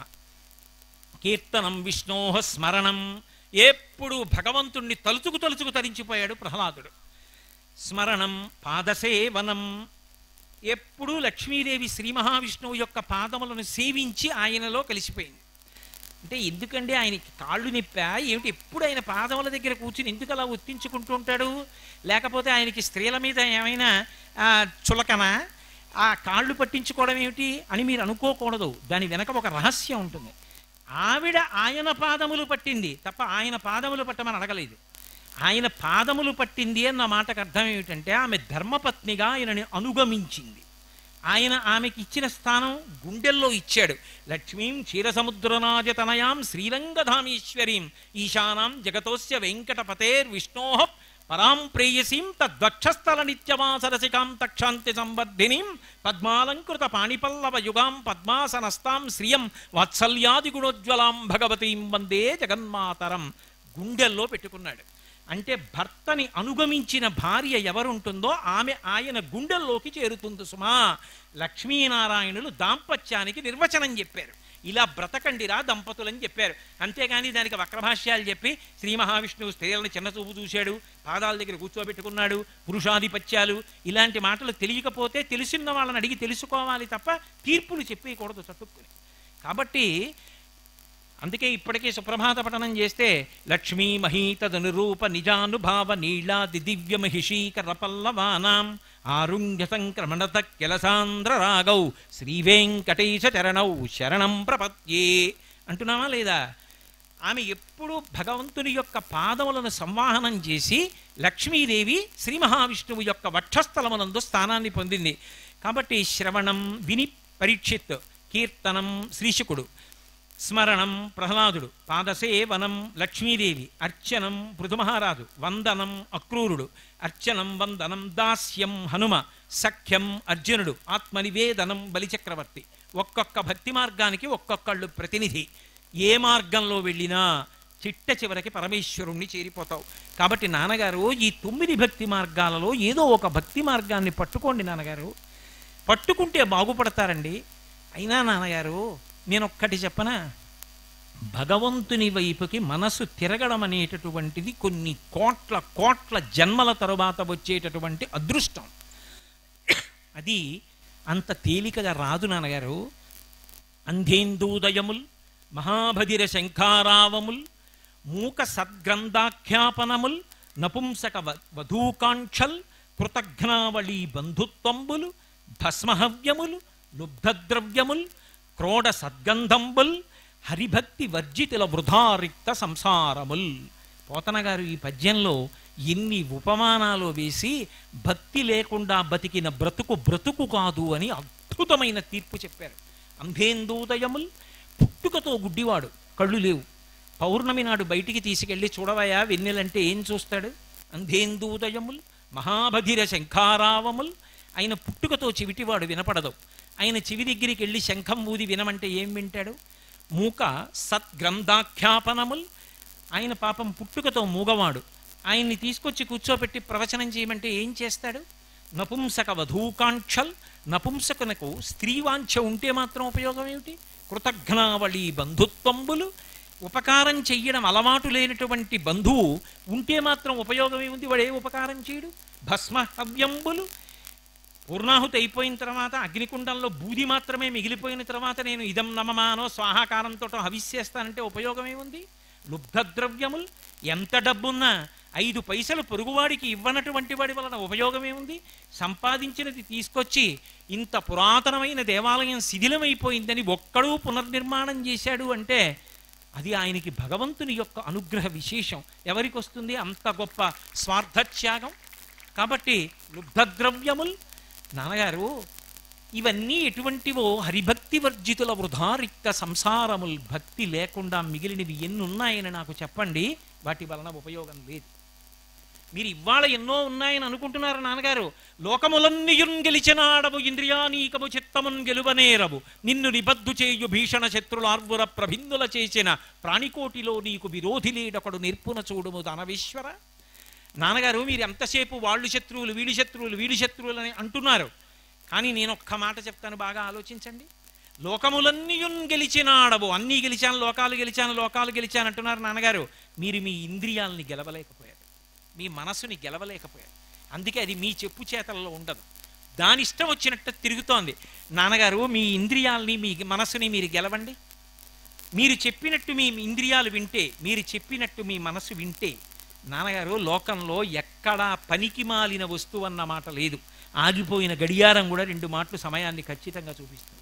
కీర్తనం విష్ణోహ స్మరణం, ఎప్పుడు భగవంతుణ్ణి తలుచుకు తలుచుకు తరించిపోయాడు ప్రహ్లాదుడు. స్మరణం పాదసేవనం, ఎప్పుడూ లక్ష్మీదేవి శ్రీ మహావిష్ణువు యొక్క పాదములను సేవించి ఆయనలో కలిసిపోయింది. అంటే ఎందుకండి ఆయనకి కాళ్ళు నిప్పా ఏమిటి? ఎప్పుడు ఆయన పాదముల దగ్గర కూర్చుని ఎందుకు అలా ఒత్తించుకుంటూ ఉంటాడు? లేకపోతే ఆయనకి స్త్రీల మీద ఏమైనా చులకనా? ఆ కాళ్ళు పట్టించుకోవడం ఏమిటి అని మీరు అనుకోకూడదు. దాని వెనక ఒక రహస్యం ఉంటుంది. ఆవిడ ఆయన పాదములు పట్టింది తప్ప ఆయన పాదములు పట్టమని అడగలేదు. ఆయన పాదములు పట్టింది అన్న మాటకు అర్థం ఏమిటంటే ఆమె ధర్మపత్నిగా ఆయనని అనుగమించింది. ఆయన ఆమెకి ఇచ్చిన స్థానం గుండెల్లో ఇచ్చాడు. లక్ష్మీం క్షీరసముద్రనాజతనయాం శ్రీరంగధామేశ్వరీం ఈశానాం జగతోస్య వెంకటపతేర్ విష్ణోః పరాం ప్రేయసీం తద్వక్షస్థల నిత్యవాసరసికాం తక్షాంతి సంవర్ధినీం పద్మాలంకృత పాణిపల్లవ యుగాం పద్మాసనస్తాం శ్రియం వాత్సల్యాది గుణోజ్వలాం భగవతీం వందే జగన్మాతరం. గుండెల్లో పెట్టుకున్నాడు. అంటే భర్తని అనుగమించిన భార్య ఎవరుంటుందో ఆమె ఆయన గుండెల్లోకి చేరుతుంది సుమా. లక్ష్మీనారాయణులు దాంపత్యానికి నిర్వచనం చెప్పారు. ఇలా బ్రతకండిరా దంపతులని చెప్పారు. అంతేగాని దానికి వక్రభాష్యాలు చెప్పి శ్రీ మహావిష్ణువు స్త్రీలను చిన్న చూపు చూశాడు, పాదాల దగ్గర కూర్చోబెట్టుకున్నాడు, పురుషాధిపత్యాలు, ఇలాంటి మాటలు తెలియకపోతే తెలిసిన వాళ్ళని అడిగి తెలుసుకోవాలి తప్ప తీర్పులు చెప్పేయకూడదు చటుక్కుని. కాబట్టి అందుకే ఇప్పటికే సుప్రభాత పఠనం చేస్తే లక్ష్మీ మహీతదనురూప నిజానుభావ నీళాది దివ్య మహిషీకర పల్లవానాం ఆరుంగ్య సంక్రమణత కెలసాంధ్ర రాగౌ శ్రీవేంకటేశ చరణౌ శరణం ప్రపద్యే అంటున్నామా లేదా? ఆమె ఎప్పుడూ భగవంతుని యొక్క పాదములను సంవాహనం చేసి లక్ష్మీదేవి శ్రీ మహావిష్ణువు యొక్క వక్షస్థలమునందు స్థానాన్ని పొందింది. కాబట్టి శ్రవణం విని పరీక్షిత్, కీర్తనం శ్రీశుకుడు, స్మరణం ప్రహ్లాదుడు, పాదసేవనం లక్ష్మీదేవి, అర్చనం పృథుమహారాజు, వందనం అక్రూరుడు, అర్చనం వందనం దాస్యం హనుమ, సఖ్యం అర్జునుడు, ఆత్మనివేదనం బలిచక్రవర్తి. ఒక్కొక్క భక్తి మార్గానికి ఒక్కొక్కళ్ళు ప్రతినిధి. ఏ మార్గంలో వెళ్ళినా చిట్ట చివరికి పరమేశ్వరుణ్ణి చేరిపోతావు. కాబట్టి నాన్నగారు ఈ 9 భక్తి మార్గాలలో ఏదో ఒక భక్తి మార్గాన్ని పట్టుకోండి నాన్నగారు, పట్టుకుంటే బాగుపడతారండి. అయినా నాన్నగారు నేనొక్కటి చెప్పనా, భగవంతుని వైపుకి మనసు తిరగడం అనేటటువంటిది కొన్ని కోట్ల కోట్ల జన్మల తరువాత వచ్చేటటువంటి అదృష్టం. అది అంత తేలికగా రాదు నాన్నగారు. అంధేందూదయముల్ మహాభదిర శంఖారావముల్ మూక సద్గ్రంథాఖ్యాపనముల్ నపుంసక వధూకాంక్షల్ కృతఘ్నావళీ బంధుత్వంబులు భస్మహవ్యములు లుబ్ధద్రవ్యముల్ క్రోడ సద్గంధంబుల్ హరిభక్తి వర్జితుల వృధారిక్త సంసారముల్. పోతన గారు ఈ పద్యంలో ఎన్ని ఉపమానాలు వేసి భక్తి లేకుండా బతికిన బ్రతుకు బ్రతుకు కాదు అని అద్భుతమైన తీర్పు చెప్పారు. అంధేందూదయముల్, పుట్టుకతో గుడ్డివాడు, కళ్ళు లేవు, పౌర్ణమి నాడు బయటికి తీసుకెళ్ళి చూడవయా వెన్నెలంటే ఏం చూస్తాడు? అంధేందూదయముల్ మహాభధిర శంఖారావముల్, ఆయన పుట్టుకతో చెవిటివాడు, వినపడదు. ఆయన చెవి దగ్గరికి వెళ్ళి శంఖం ఊది వినమంటే ఏం వింటాడు? మూక సద్గ్రంథాఖ్యాపనముల్, ఆయన పాపం పుట్టుకతో మూగవాడు, ఆయన్ని తీసుకొచ్చి కూర్చోబెట్టి ప్రవచనం చేయమంటే ఏం చేస్తాడు? నపుంసక వధూకాంక్షల్, నపుంసకునకు స్త్రీవాంఛ ఉంటే మాత్రం ఉపయోగం ఏమిటి? కృతఘ్నావళీ బంధుత్వంబులు, ఉపకారం చెయ్యడం అలవాటు లేనటువంటి బంధువు ఉంటే మాత్రం ఉపయోగం ఏముంది? వాడు ఏ ఉపకారం చేయడు? భస్మ హవ్యంబులు, పూర్ణాహుతి అయిపోయిన తర్వాత అగ్నికుండంలో బూది మాత్రమే మిగిలిపోయిన తర్వాత నేను ఇదం నమమానో స్వాహాకారంతో హవిస్సేస్తానంటే ఉపయోగం ఏముంది? లుబ్ధద్రవ్యములు, ఎంత డబ్బున్నా 5 పైసలు పొరుగువాడికి ఇవ్వనటువంటి వాడి వలన ఉపయోగం ఏముంది? సంపాదించినది తీసుకొచ్చి ఇంత పురాతనమైన దేవాలయం శిథిలమైపోయిందని ఒక్కడూ పునర్నిర్మాణం చేశాడు అంటే అది ఆయనకి భగవంతుని యొక్క అనుగ్రహ విశేషం. ఎవరికి వస్తుంది అంత గొప్ప స్వార్థత్యాగం? కాబట్టి లుబ్ధద్రవ్యముల్, నాన్నగారు ఇవన్నీ ఎటువంటివో హరిభక్తి వర్జితుల వృధారిక్త సంసారముల్, భక్తి లేకుండా మిగిలినవి ఎన్నున్నాయని నాకు చెప్పండి, వాటి వలన ఉపయోగం లేదు. మీరు ఇవాళ ఎన్నో ఉన్నాయని అనుకుంటున్నారు నాన్నగారు. లోకములన్నీయున్ గెలిచినాడవు ఇంద్రియానీకము చిత్తమున్ గెలువనేరవు నిన్ను నిబద్దు చేయు భీషణ శత్రులు ఆర్వుర ప్రభిందుల చేసిన ప్రాణికోటిలో నీకు విరోధి లేడొకడు నిర్పున చూడుము దానవేశ్వర. నాన్నగారు మీరు ఎంతసేపు వాళ్ళు శత్రువులు వీడి శత్రువులు వీడి శత్రువులు అని అంటున్నారు. కానీ నేను ఒక్క మాట చెప్తాను, బాగా ఆలోచించండి. లోకములన్నీయున్ గెలిచినాడవు, అన్నీ గెలిచాను, లోకాలు గెలిచాను అంటున్నారు నాన్నగారు. మీరు మీ ఇంద్రియాలని గెలవలేకపోయారు, మీ మనసుని గెలవలేకపోయారు. అందుకే అది మీ చెప్పు చేతల్లో ఉండదు, దాని ఇష్టం వచ్చినట్టు తిరుగుతోంది. నాన్నగారు మీ ఇంద్రియాలని మీ మనసుని మీరు గెలవండి. మీరు చెప్పినట్టు మీ ఇంద్రియాలు వింటే, మీరు చెప్పినట్టు మీ మనసు వింటే, నాన్నగారు లోకంలో ఎక్కడా పనికి మాలిన వస్తువు అన్న మాట లేదు. ఆగిపోయిన గడియారం కూడా 2 మాటలు సమయాన్ని ఖచ్చితంగా చూపిస్తుంది.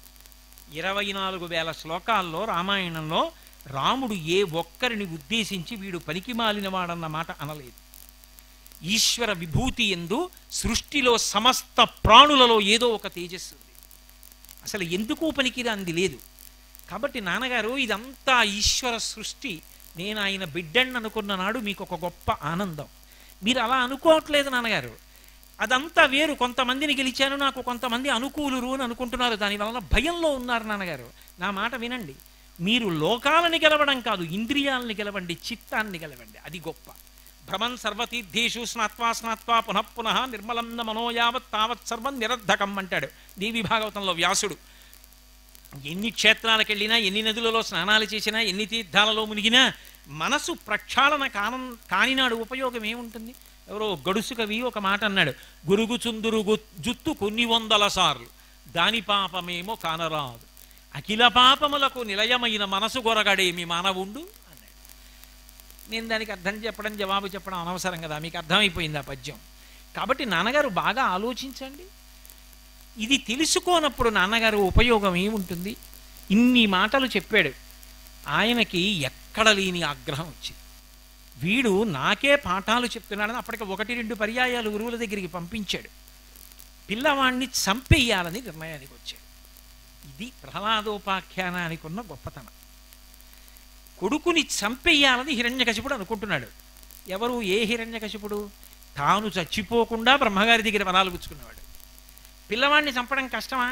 24,000 శ్లోకాల్లో రామాయణంలో రాముడు ఏ ఒక్కరిని ఉద్దేశించి వీడు పనికి మాలినవాడన్న మాట అనలేదు. ఈశ్వర విభూతి యందు సృష్టిలో సమస్త ప్రాణులలో ఏదో ఒక తేజస్సు ఉంది, అసలు ఎందుకు పనికిరాంది లేదు. కాబట్టి నాన్నగారు ఇదంతా ఈశ్వర సృష్టి, నేను ఆయన బిడ్డని అనుకున్న నాడు మీకు ఒక గొప్ప ఆనందం. మీరు అలా అనుకోవట్లేదు నాన్నగారు. అదంతా వేరు. కొంతమందిని గెలిచాను, నాకు కొంతమంది అనుకూలురు అని అనుకుంటున్నారు, దానివల్ల భయంలో ఉన్నారు. నాన్నగారు నా మాట వినండి. మీరు లోకాలని గెలవడం కాదు, ఇంద్రియాలని గెలవండి, చిత్తాన్ని గెలవండి, అది గొప్ప. భ్రమన్ సర్వతీర్థేషు స్నాత్వా పునః నిర్మలం మనోయావత్ తావత్ సర్వం నిరర్ధకం అంటాడు దేవి భాగవతంలో వ్యాసుడు. ఎన్ని క్షేత్రాలకు వెళ్ళినా, ఎన్ని నదులలో స్నానాలు చేసినా, ఎన్ని తీర్థాలలో మునిగినా మనసు ప్రక్షాళన కానినాడు ఉపయోగం ఏముంటుంది? ఎవరో గడుసు కవి ఒక మాట అన్నాడు, గురుగుచుందురు జుత్తు కొన్ని 100 సార్లు దాని పాపమేమో కానరాదు, అఖిల పాపములకు నిలయమైన మనసు గొరగడేమి మానవుండు అన్నాడు. నేను దానికి అర్థం చెప్పడం, జవాబు చెప్పడం అనవసరం కదా, మీకు అర్థమైపోయింది ఆ పద్యం. కాబట్టి నాన్నగారు బాగా ఆలోచించండి. ఇది తెలుసుకోనప్పుడు నాన్నగారు ఉపయోగం ఏముంటుంది? ఇన్ని మాటలు చెప్పాడు. ఆయనకి ఎక్కడ లేని ఆగ్రహం వచ్చింది. వీడు నాకే పాఠాలు చెప్తున్నాడని అప్పటికి 1-2 పర్యాయాలు గురువుల దగ్గరికి పంపించాడు. పిల్లవాడిని చంపేయాలని నిర్ణయానికి వచ్చాడు. ఇది ప్రహ్లాదోపాఖ్యానానికి ఉన్న గొప్పతనం. కొడుకుని చంపేయాలని హిరణ్యకశిపుడు అనుకుంటున్నాడు. ఎవరు? ఏ హిరణ్యకశిపుడు? తాను చచ్చిపోకుండా బ్రహ్మగారి దగ్గర వరాలు పుచ్చుకున్నవాడు. పిల్లవాడిని చంపడం కష్టమా?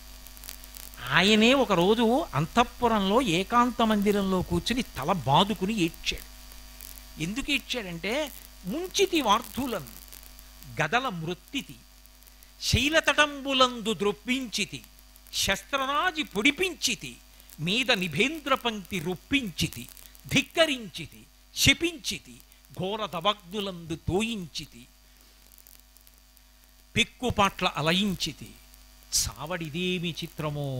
ఆయనే ఒకరోజు అంతఃపురంలో ఏకాంత మందిరంలో కూర్చుని తల బాదుకుని ఏడ్చాడు. ఎందుకు ఏడ్చాడంటే, ముంచితి వార్ధులను గదల మృత్తితి శైలతటంబులందు ద్రొప్పించితి శస్త్రరాజి పొడిపించితి మీద నిభేంద్ర పంక్తి రొప్పించితి ధిక్కరించితి శపించితి ఘోర దవగ్నులందు తోయించితి పెక్కుపాట్ల అలయించితి చావడిదేమి చిత్రమో.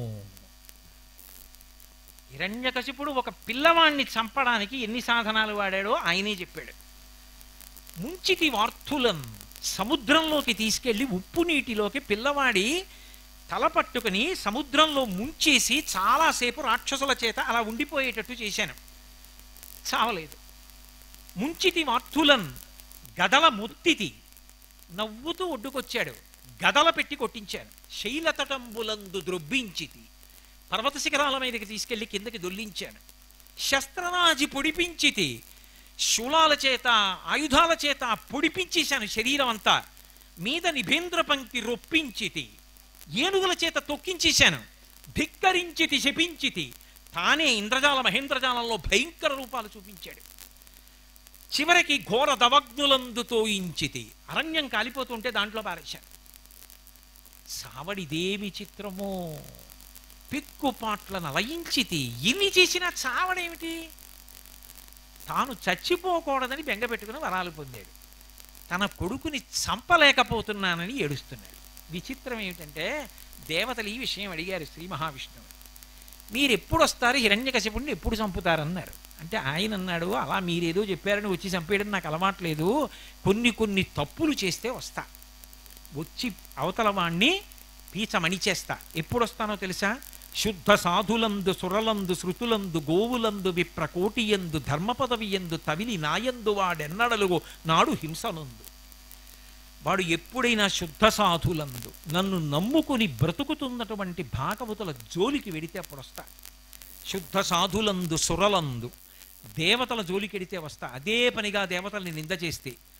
హిరణ్యకశిపుడు ఒక పిల్లవాణ్ణి చంపడానికి ఎన్ని సాధనాలు వాడాడో ఆయనే చెప్పాడు. ముంచితి వార్తులను సముద్రంలోకి తీసుకెళ్లి ఉప్పు నీటిలోకి పిల్లవాడి తల పట్టుకుని సముద్రంలో ముంచేసి చాలాసేపు రాక్షసుల చేత అలా ఉండిపోయేటట్టు చేశాను, చావలేదు. ముంచితి వార్తులను గదల ముత్తితి, నవ్వుతూ ఒడ్డుకొచ్చాడు, గదల పెట్టి కొట్టించాను. శైలతటంబులందు ద్రొబ్బించితి, పర్వత శిఖరాల మీదకి తీసుకెళ్లి కిందకి దొల్లించాను. శస్త్రరాజి పొడిపించితి, శూలాల చేత ఆయుధాల చేత పొడిపించేశాను శరీరం అంతా. మీద నిభేంద్ర పంక్తి రొప్పించితి, ఏనుగుల చేత తొక్కించేశాను. ధిక్కరించితి శపించితి, తానే ఇంద్రజాల మహేంద్రజాలంలో భయంకర రూపాలు చూపించాడు. చివరికి ఘోర దవగ్నులందు తోయించితి, అరణ్యం కాలిపోతుంటే దాంట్లో పారేశాను. చావడిదేమి చిత్రమో, పిక్కుపాట్లను లయించితి. ఇన్ని చేసినా చావడేమిటి? తాను చచ్చిపోకూడదని బెంగ పెట్టుకుని వరాలు పొందాడు. తన కొడుకుని చంపలేకపోతున్నానని ఏడుస్తున్నాడు. విచిత్రం ఏమిటంటే, దేవతలు ఈ విషయం అడిగారు శ్రీ మహావిష్ణువు, మీరు ఎప్పుడు వస్తారు, హిరణ్యకశిపుడిని ఎప్పుడు చంపుతారన్నారు. అంటే ఆయన అన్నాడు, అలా మీరేదో చెప్పారని వచ్చి చంపేయడం నాకు అలవాట్లేదు, కొన్ని తప్పులు చేస్తే వస్తా, వచ్చి అవతల వాణ్ణి పీచమణి చేస్తా. ఎప్పుడు వస్తానో తెలుసా? శుద్ధ సాధులందు సురలందు శృతులందు గోవులందు విప్రకోటియందు ధర్మపదవియందు తవిలి నాయందు వాడెన్నడలుగో నాడు హింసనందు. వాడు ఎప్పుడైనా శుద్ధ సాధులందు నన్ను నమ్ముకుని బ్రతుకుతున్నటువంటి భాగవతుల జోలికి వెడితే అప్పుడు వస్తా. శుద్ధ సాధులందు సురలందు దేవతల జోలికి వెడితే వస్తా. అదే పనిగా దేవతల్ని నింద చేస్తే,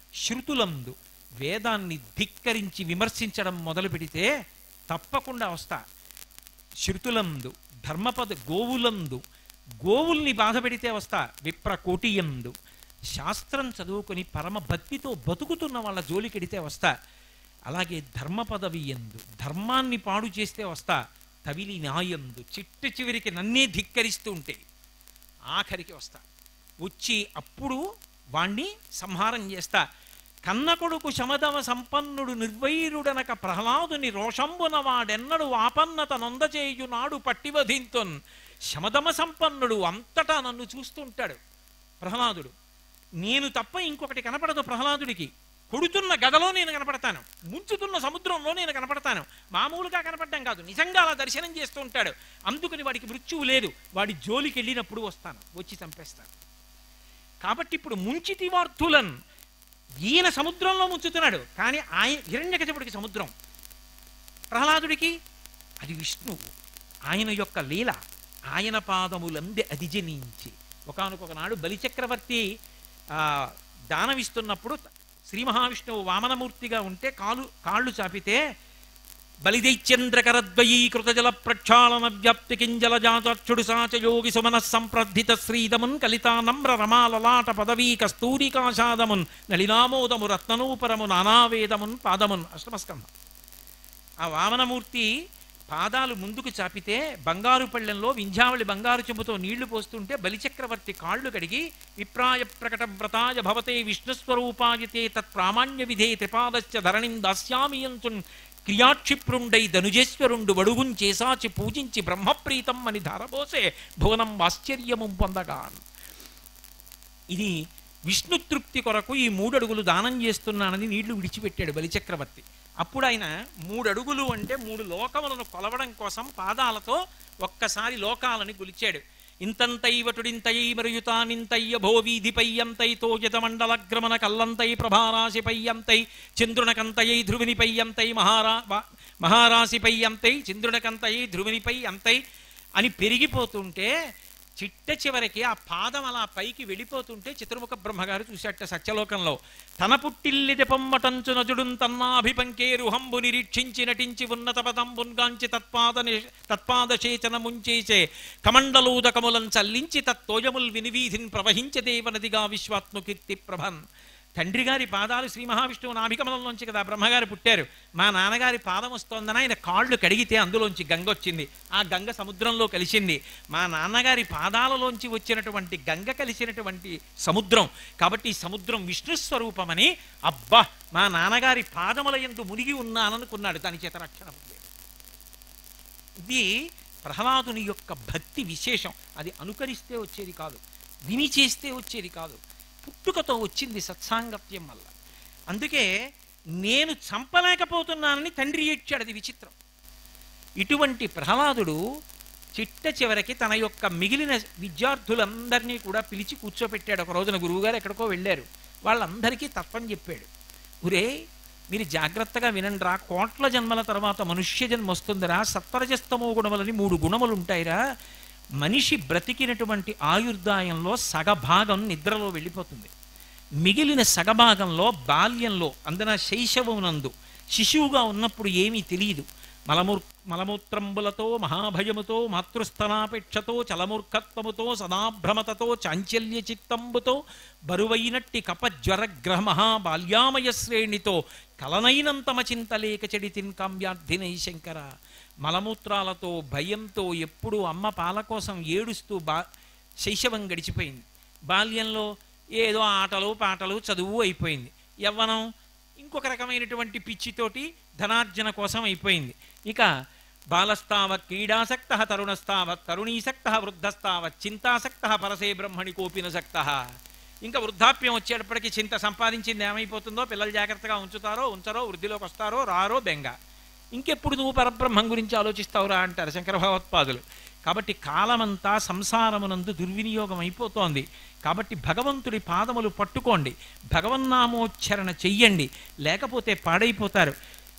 శృతులందు వేదాన్ని ధిక్కరించి విమర్శించడం మొదలు పెడితే తప్పకుండా వస్తా. శృతులందు ధర్మపద గోవులందు గోవుల్ని బాధ పెడితే వస్తా. విప్రకోటియందు శాస్త్రం చదువుకొని పరమ భక్తితో బతుకుతున్న వాళ్ళ జోలికెడితే వస్తా. అలాగే ధర్మ పదవి ఎందు ధర్మాన్ని పాడు చేస్తే వస్తా. తవిలి న్యాయందు చిట్ట చివరికి నన్నే ధిక్కరిస్తూ ఉంటే ఆఖరికి వస్తా. వచ్చి అప్పుడు వాణ్ణి సంహారం చేస్తా. కన్న కొడుకు శమదమ సంపన్నుడు నిర్వైరుడనక ప్రహ్లాదుని రోషంబున వాడెన్నడు ఆపన్నత నొందచేయునాడు పట్టివధింతున్. శమదమ సంపన్నుడు అంతటా నన్ను చూస్తుంటాడు ప్రహ్లాదుడు. నేను తప్ప ఇంకొకటి కనపడదు ప్రహ్లాదుడికి. కొడుతున్న గదలో నేను కనపడతాను, ముంచుతున్న సముద్రంలో నేను కనపడతాను. మామూలుగా కనపడడం కాదు, నిజంగా అలా దర్శనం చేస్తూ ఉంటాడు. అందుకని వాడికి మృత్యువు లేదు. వాడి జోలికి వెళ్ళినప్పుడు వస్తాను, వచ్చి చంపేస్తాను. కాబట్టి ఇప్పుడు ముంచితివార్థులన్ ఈయన సముద్రంలో ముంచుతున్నాడు, కానీ ఆయన హిరణ్యకశిపుడికి సముద్రం, ప్రహ్లాదుడికి అది విష్ణువు. ఆయన యొక్క లీల ఆయన పాదములందే అధిజనించి ఒకానొక నాడు బలిచక్రవర్తి దానమిస్తున్నప్పుడు శ్రీ మహావిష్ణువు వామనమూర్తిగా ఉంటే కాళ్ళు చాపితే బలిదైత్యంద్రకరద్వయీ కృతజల ప్రక్షాళన వ్యాప్తి కింజల జాతక్షుడు సాచయోగి సుమన సంప్రద్ధిత శ్రీదమున్ కలితా నమ్ర రమాలలాట పదవీ కస్తూరికాషాదమున్ నళినామోదము రత్ననూపరము నానావేదమున్ పాదమున్. అష్టమస్కంధం. ఆ వామనమూర్తి పాదాలు ముందుకు చాపితే బంగారు పళ్ళెంలో వింధ్యావళి బంగారు చెంబుతో నీళ్లు పోస్తుంటే బలిచక్రవర్తి కాళ్ళు కడిగి విప్రాయ ప్రకట వ్రతాయ భవతే విష్ణుస్వరూపాయతే తత్ప్రామాణ్య విధే త్రిపాదశ్చ ధరణిం దాస్యామియంతున్ క్రియాక్షిప్రుండై ధనుజేశ్వరుండు వడుగుం చేసాచి పూజించి బ్రహ్మప్రీతం అని ధారపోసే భువనం ఆశ్చర్యము పొందగా. ఇది విష్ణుతృప్తి కొరకు ఈ 3 అడుగులు దానం చేస్తున్నానని నీళ్లు విడిచిపెట్టాడు బలిచక్రవర్తి. అప్పుడు ఆయన 3 అడుగులు అంటే 3 లోకములను కొలవడం కోసం పాదాలతో ఒక్కసారి లోకాలని కొలిచాడు. ఇంతంతైవటుడింతై మరుయుతానింతయ్య భోవీధిపయ్యంతైతో యతమండలగ్రమణ కల్లంతై ప్రభారాశిపయ్యంతై చంద్రునకంతయై ధ్రువినిపయ్యంతై మహారాశిపయ్యంతై చంద్రునకంతయై ధ్రువినిపై అంతై అని పెరిగిపోతుంటే చిట్ట చివరికి ఆ పాదం అలా పైకి వెళ్ళిపోతుంటే చతుర్ముఖ బ్రహ్మగారు చూశాట సత్యలోకంలో. తన పుట్టిల్లిది పొమ్మటంచు నజుడున్ తన్నాభిపంకేరుహంబు నిరీక్షించి నటించి ఉన్నత పదంబున్గాంచి తత్పాదశేచనముంచేసే కమండలూదకములం చల్లించి తత్తోయముల్ వినివీధిన్ ప్రవహించ దేవనదిగా విశ్వాత్మ కీర్తి ప్రభన్. తండ్రి గారి పాదాలు శ్రీ మహావిష్ణువు నాభికమలంలోంచి కదా బ్రహ్మగారు పుట్టారు. మా నాన్నగారి పాదం వస్తోందని ఆయన కాళ్ళు కడిగితే అందులోంచి గంగ వచ్చింది. ఆ గంగ సముద్రంలో కలిసింది. మా నాన్నగారి పాదాలలోంచి వచ్చినటువంటి గంగ కలిసినటువంటి సముద్రం. కాబట్టి ఈ సముద్రం విష్ణు స్వరూపమని అబ్బా మా నాన్నగారి పాదముల యందు మునిగి ఉన్నాననుకున్నాడు. దాని చేత రక్షణ పొందాడు. ఇది ప్రహ్లాదుని యొక్క భక్తి విశేషం. అది అనుకరిస్తే వచ్చేది కాదు, విని చేస్తే వచ్చేది కాదు, పుట్టుకతో వచ్చింది సత్సాంగత్యం వల్ల. అందుకే నేను చంపలేకపోతున్నానని తండ్రి ఏడ్చాడు. అది విచిత్రం. ఇటువంటి ప్రహ్లాదుడు చిట్ట చివరికి తన యొక్క మిగిలిన విద్యార్థులందరినీ కూడా పిలిచి కూర్చోపెట్టాడు. ఒక రోజున గురువుగారు ఎక్కడికో వెళ్ళారు. వాళ్ళందరికీ తత్వం చెప్పాడు. ఒరే మీరు జాగ్రత్తగా వినండిరా, కోట్ల జన్మల తర్వాత మనుష్య జన్మ వస్తుందిరా. సత్వరజస్తమో గుణములని 3 గుణములు ఉంటాయిరా. మనిషి బ్రతికినటువంటి ఆయుర్దాయంలో సగభాగం నిద్రలో వెళ్ళిపోతుంది. మిగిలిన సగభాగంలో బాల్యంలో అందున శైశవమునందు శిశువుగా ఉన్నప్పుడు ఏమీ తెలియదు. మలమూత్రంబులతో మహాభయముతో మాతృస్థనాపేక్షతో చలమూర్ఖత్వముతో సదాభ్రమతతో చాంచల్య చిత్తంబుతో బరువైనట్టి కపజ్వరగ్రహ బాల్యామయ శ్రేణితో కలనైనంతమ చింతలేక చెడితిన్ కామ్యార్థినై శంకర. మలమూత్రాలతో భయంతో ఎప్పుడూ అమ్మ పాల కోసం ఏడుస్తూ శైశవం గడిచిపోయింది. బాల్యంలో ఏదో ఆటలు పాటలు చదువు అయిపోయింది. యవ్వనం ఇంకొక రకమైనటువంటి పిచ్చితోటి ధనార్జన కోసం అయిపోయింది. ఇక బాలస్తావత్ క్రీడాసక్త తరుణస్తావత్ తరుణీసక్త వృద్ధస్తావత్ చింతాసక్త పరసే బ్రహ్మణి కోపినసక్త. ఇంకా వృద్ధాప్యం వచ్చేటప్పటికి చింత సంపాదించింది ఏమైపోతుందో, పిల్లలు జాగ్రత్తగా ఉంచుతారో ఉంచరో, వృద్ధిలోకి వస్తారో రారో బెంగ. ఇంకెప్పుడు నువ్వు పరబ్రహ్మం గురించి ఆలోచిస్తావురా అంటారు శంకర భగవత్పాదులు. కాబట్టి కాలమంతా సంసారమునందు దుర్వినియోగం అయిపోతోంది. కాబట్టి భగవంతుడి పాదములు పట్టుకోండి, భగవన్నామోచ్చరణ చెయ్యండి, లేకపోతే పాడైపోతారు.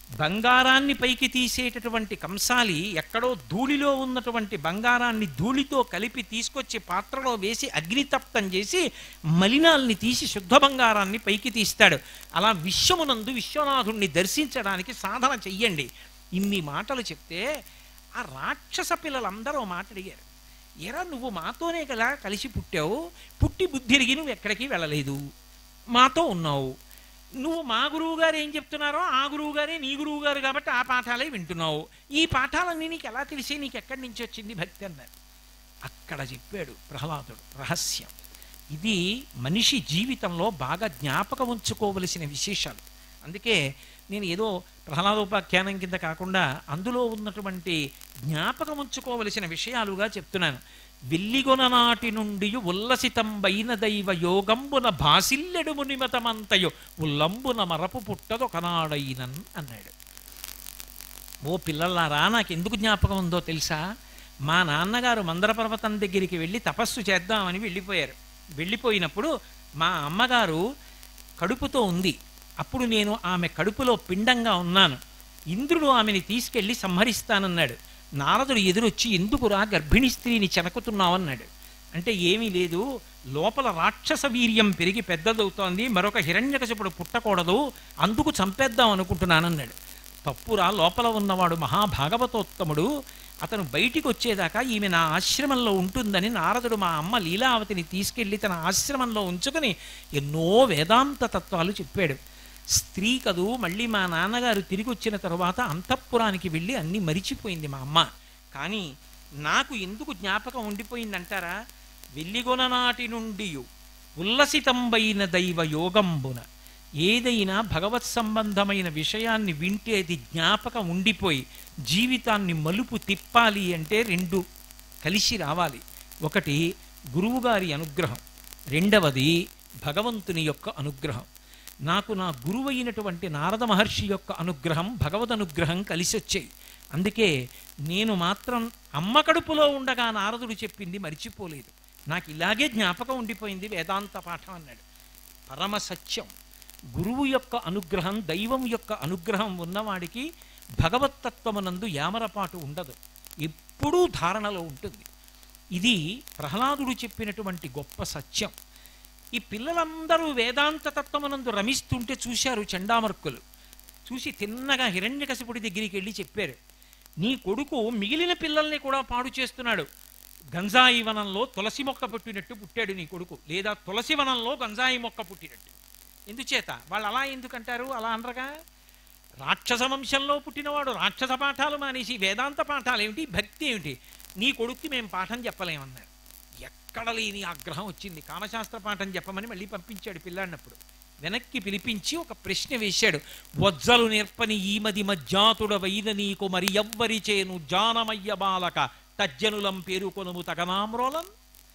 బంగారాన్ని పైకి తీసేటటువంటి కంసాలి ఎక్కడో ధూళిలో ఉన్నటువంటి బంగారాన్ని ధూళితో కలిపి తీసుకొచ్చి పాత్రలో వేసి అగ్నితప్తం చేసి మలినాల్ని తీసి శుద్ధ బంగారాన్ని పైకి తీస్తాడు. అలా విశ్వమునందు విశ్వనాథుణ్ణి దర్శించడానికి సాధన చెయ్యండి. ఇన్ని మాటలు చెప్తే ఆ రాక్షస పిల్లలందరూ మాట అడిగారు. ఎరా నువ్వు మాతోనే కదా కలిసి పుట్టావు, పుట్టి బుద్ధిరిగి నువ్వు ఎక్కడికి వెళ్ళలేదు, మాతో ఉన్నావు, నువ్వు మా గురువు గారు ఏం చెప్తున్నారో ఆ గురువు గారే నీ గురువు గారు కాబట్టి ఆ పాఠాలే వింటున్నావు, ఈ పాఠాలన్నీ నీకు ఎలా తెలిసి, నీకు ఎక్కడి నుంచి వచ్చింది భక్తి అన్నారు. అక్కడ చెప్పాడు ప్రహ్లాదుడు రహస్యం. ఇది మనిషి జీవితంలో బాగా జ్ఞాపకం ఉంచుకోవలసిన విశేషాలు. అందుకే నేను ఏదో ప్రహ్లాదోపాఖ్యానం కింద కాకుండా అందులో ఉన్నటువంటి జ్ఞాపకం ఉంచుకోవలసిన విషయాలుగా చెప్తున్నాను. వెల్లిగొన నాటి నుండి ఉల్లసితంబైన దైవ యోగంబున భాసిల్లెడు మునిమతమంతయు ఉల్లంబున మరపు పుట్టదొకనాడైనన్ అన్నాడు. ఓ పిల్లలారా, నాకెందుకు జ్ఞాపకం ఉందో తెలుసా? మా నాన్నగారు మందర పర్వతం దగ్గరికి వెళ్ళి తపస్సు చేద్దామని వెళ్ళిపోయారు. వెళ్ళిపోయినప్పుడు మా అమ్మగారు కడుపుతో ఉంది. అప్పుడు నేను ఆమె కడుపులో పిండంగా ఉన్నాను. ఇంద్రుడు ఆమెని తీసుకెళ్ళి సంహరిస్తానన్నాడు. నారదుడు ఎదురొచ్చి ఎందుకురా గర్భిణీ స్త్రీని చెనకుతున్నావన్నాడు. అంటే ఏమీ లేదు, లోపల రాక్షస వీర్యం పెరిగి పెద్దదవుతోంది, మరొక హిరణ్యకశిపుడు పుట్టకూడదు, అందుకు చంపేద్దాం అనుకుంటున్నానన్నాడు. తప్పురా, లోపల ఉన్నవాడు మహాభాగవతోత్తముడు, అతను బయటికి వచ్చేదాకా ఈమె నా ఆశ్రమంలో ఉంటుందని నారదుడు మా అమ్మ లీలావతిని తీసుకెళ్ళి తన ఆశ్రమంలో ఉంచుకొని ఎన్నో వేదాంత తత్వాలు చెప్పాడు. స్త్రీ కదూ, మళ్ళీ మా నాన్నగారు తిరిగి వచ్చిన తరువాత అంతఃపురానికి వెళ్ళి అన్నీ మరిచిపోయింది మా అమ్మ. కానీ నాకు ఎందుకు జ్ఞాపకం ఉండిపోయిందంటారా? వెల్లిగొన నాటి నుండి ఉల్లసితంబైన దైవ యోగంబున, ఏదైనా భగవత్ సంబంధమైన విషయాన్ని వింటే అది జ్ఞాపకం ఉండిపోయి జీవితాన్ని మలుపు తిప్పాలి అంటే రెండు కలిసి రావాలి. ఒకటి గురువుగారి అనుగ్రహం, రెండవది భగవంతుని యొక్క అనుగ్రహం. నాకు నా గురువైనటువంటి నారద మహర్షి యొక్క అనుగ్రహం, భగవద్ అనుగ్రహం కలిసి వచ్చాయి. అందుకే నేను మాత్రం అమ్మ కడుపులో ఉండగా నారదుడు చెప్పింది మరిచిపోలేదు. నాకు ఇలాగే జ్ఞాపకం ఉండిపోయింది వేదాంత పాఠం అన్నాడు. పరమ సత్యం. గురువు యొక్క అనుగ్రహం, దైవం యొక్క అనుగ్రహం ఉన్నవాడికి భగవత్తత్వమునందు యామరపాటు ఉండదు, ఎప్పుడూ ధారణలో ఉంటుంది. ఇది ప్రహ్లాదుడు చెప్పినటువంటి గొప్ప సత్యం. ఈ పిల్లలందరూ వేదాంత తత్వమునందు రమిస్తుంటే చూశారు చండామర్కులు. చూసి తిన్నగా హిరణ్యకశిపుడి దగ్గరికి వెళ్ళి చెప్పారు, నీ కొడుకు మిగిలిన పిల్లల్ని కూడా పాడు చేస్తున్నాడు. గంజాయి వనంలో తులసి మొక్క పుట్టినట్టు పుట్టాడు నీ కొడుకు, లేదా తులసి వనంలో గంజాయి మొక్క పుట్టినట్టు. ఎందుచేత వాళ్ళు అలా ఎందుకంటారు? అలా అనరుగా. రాక్షస వంశంలో పుట్టినవాడు రాక్షస పాఠాలు మానేసి వేదాంత పాఠాలు ఏమిటి, భక్తి ఏమిటి, నీ కొడుక్కి మేము పాఠం చెప్పలేమన్నారు. ఎక్కడ లేని ఆగ్రహం వచ్చింది. కామశాస్త్ర పాఠం చెప్పమని మళ్ళీ పంపించాడు పిల్లాడినప్పుడు. వెనక్కి పిలిపించి ఒక ప్రశ్న వేశాడు. వజ్జలు నేర్పని ఈమది మజ్జాతుడ వైన నీకు మరి ఎవ్వరి చేను జానమయ్య బాలక తజ్జనులం పేరుకొనుము తగనామ్రోలం.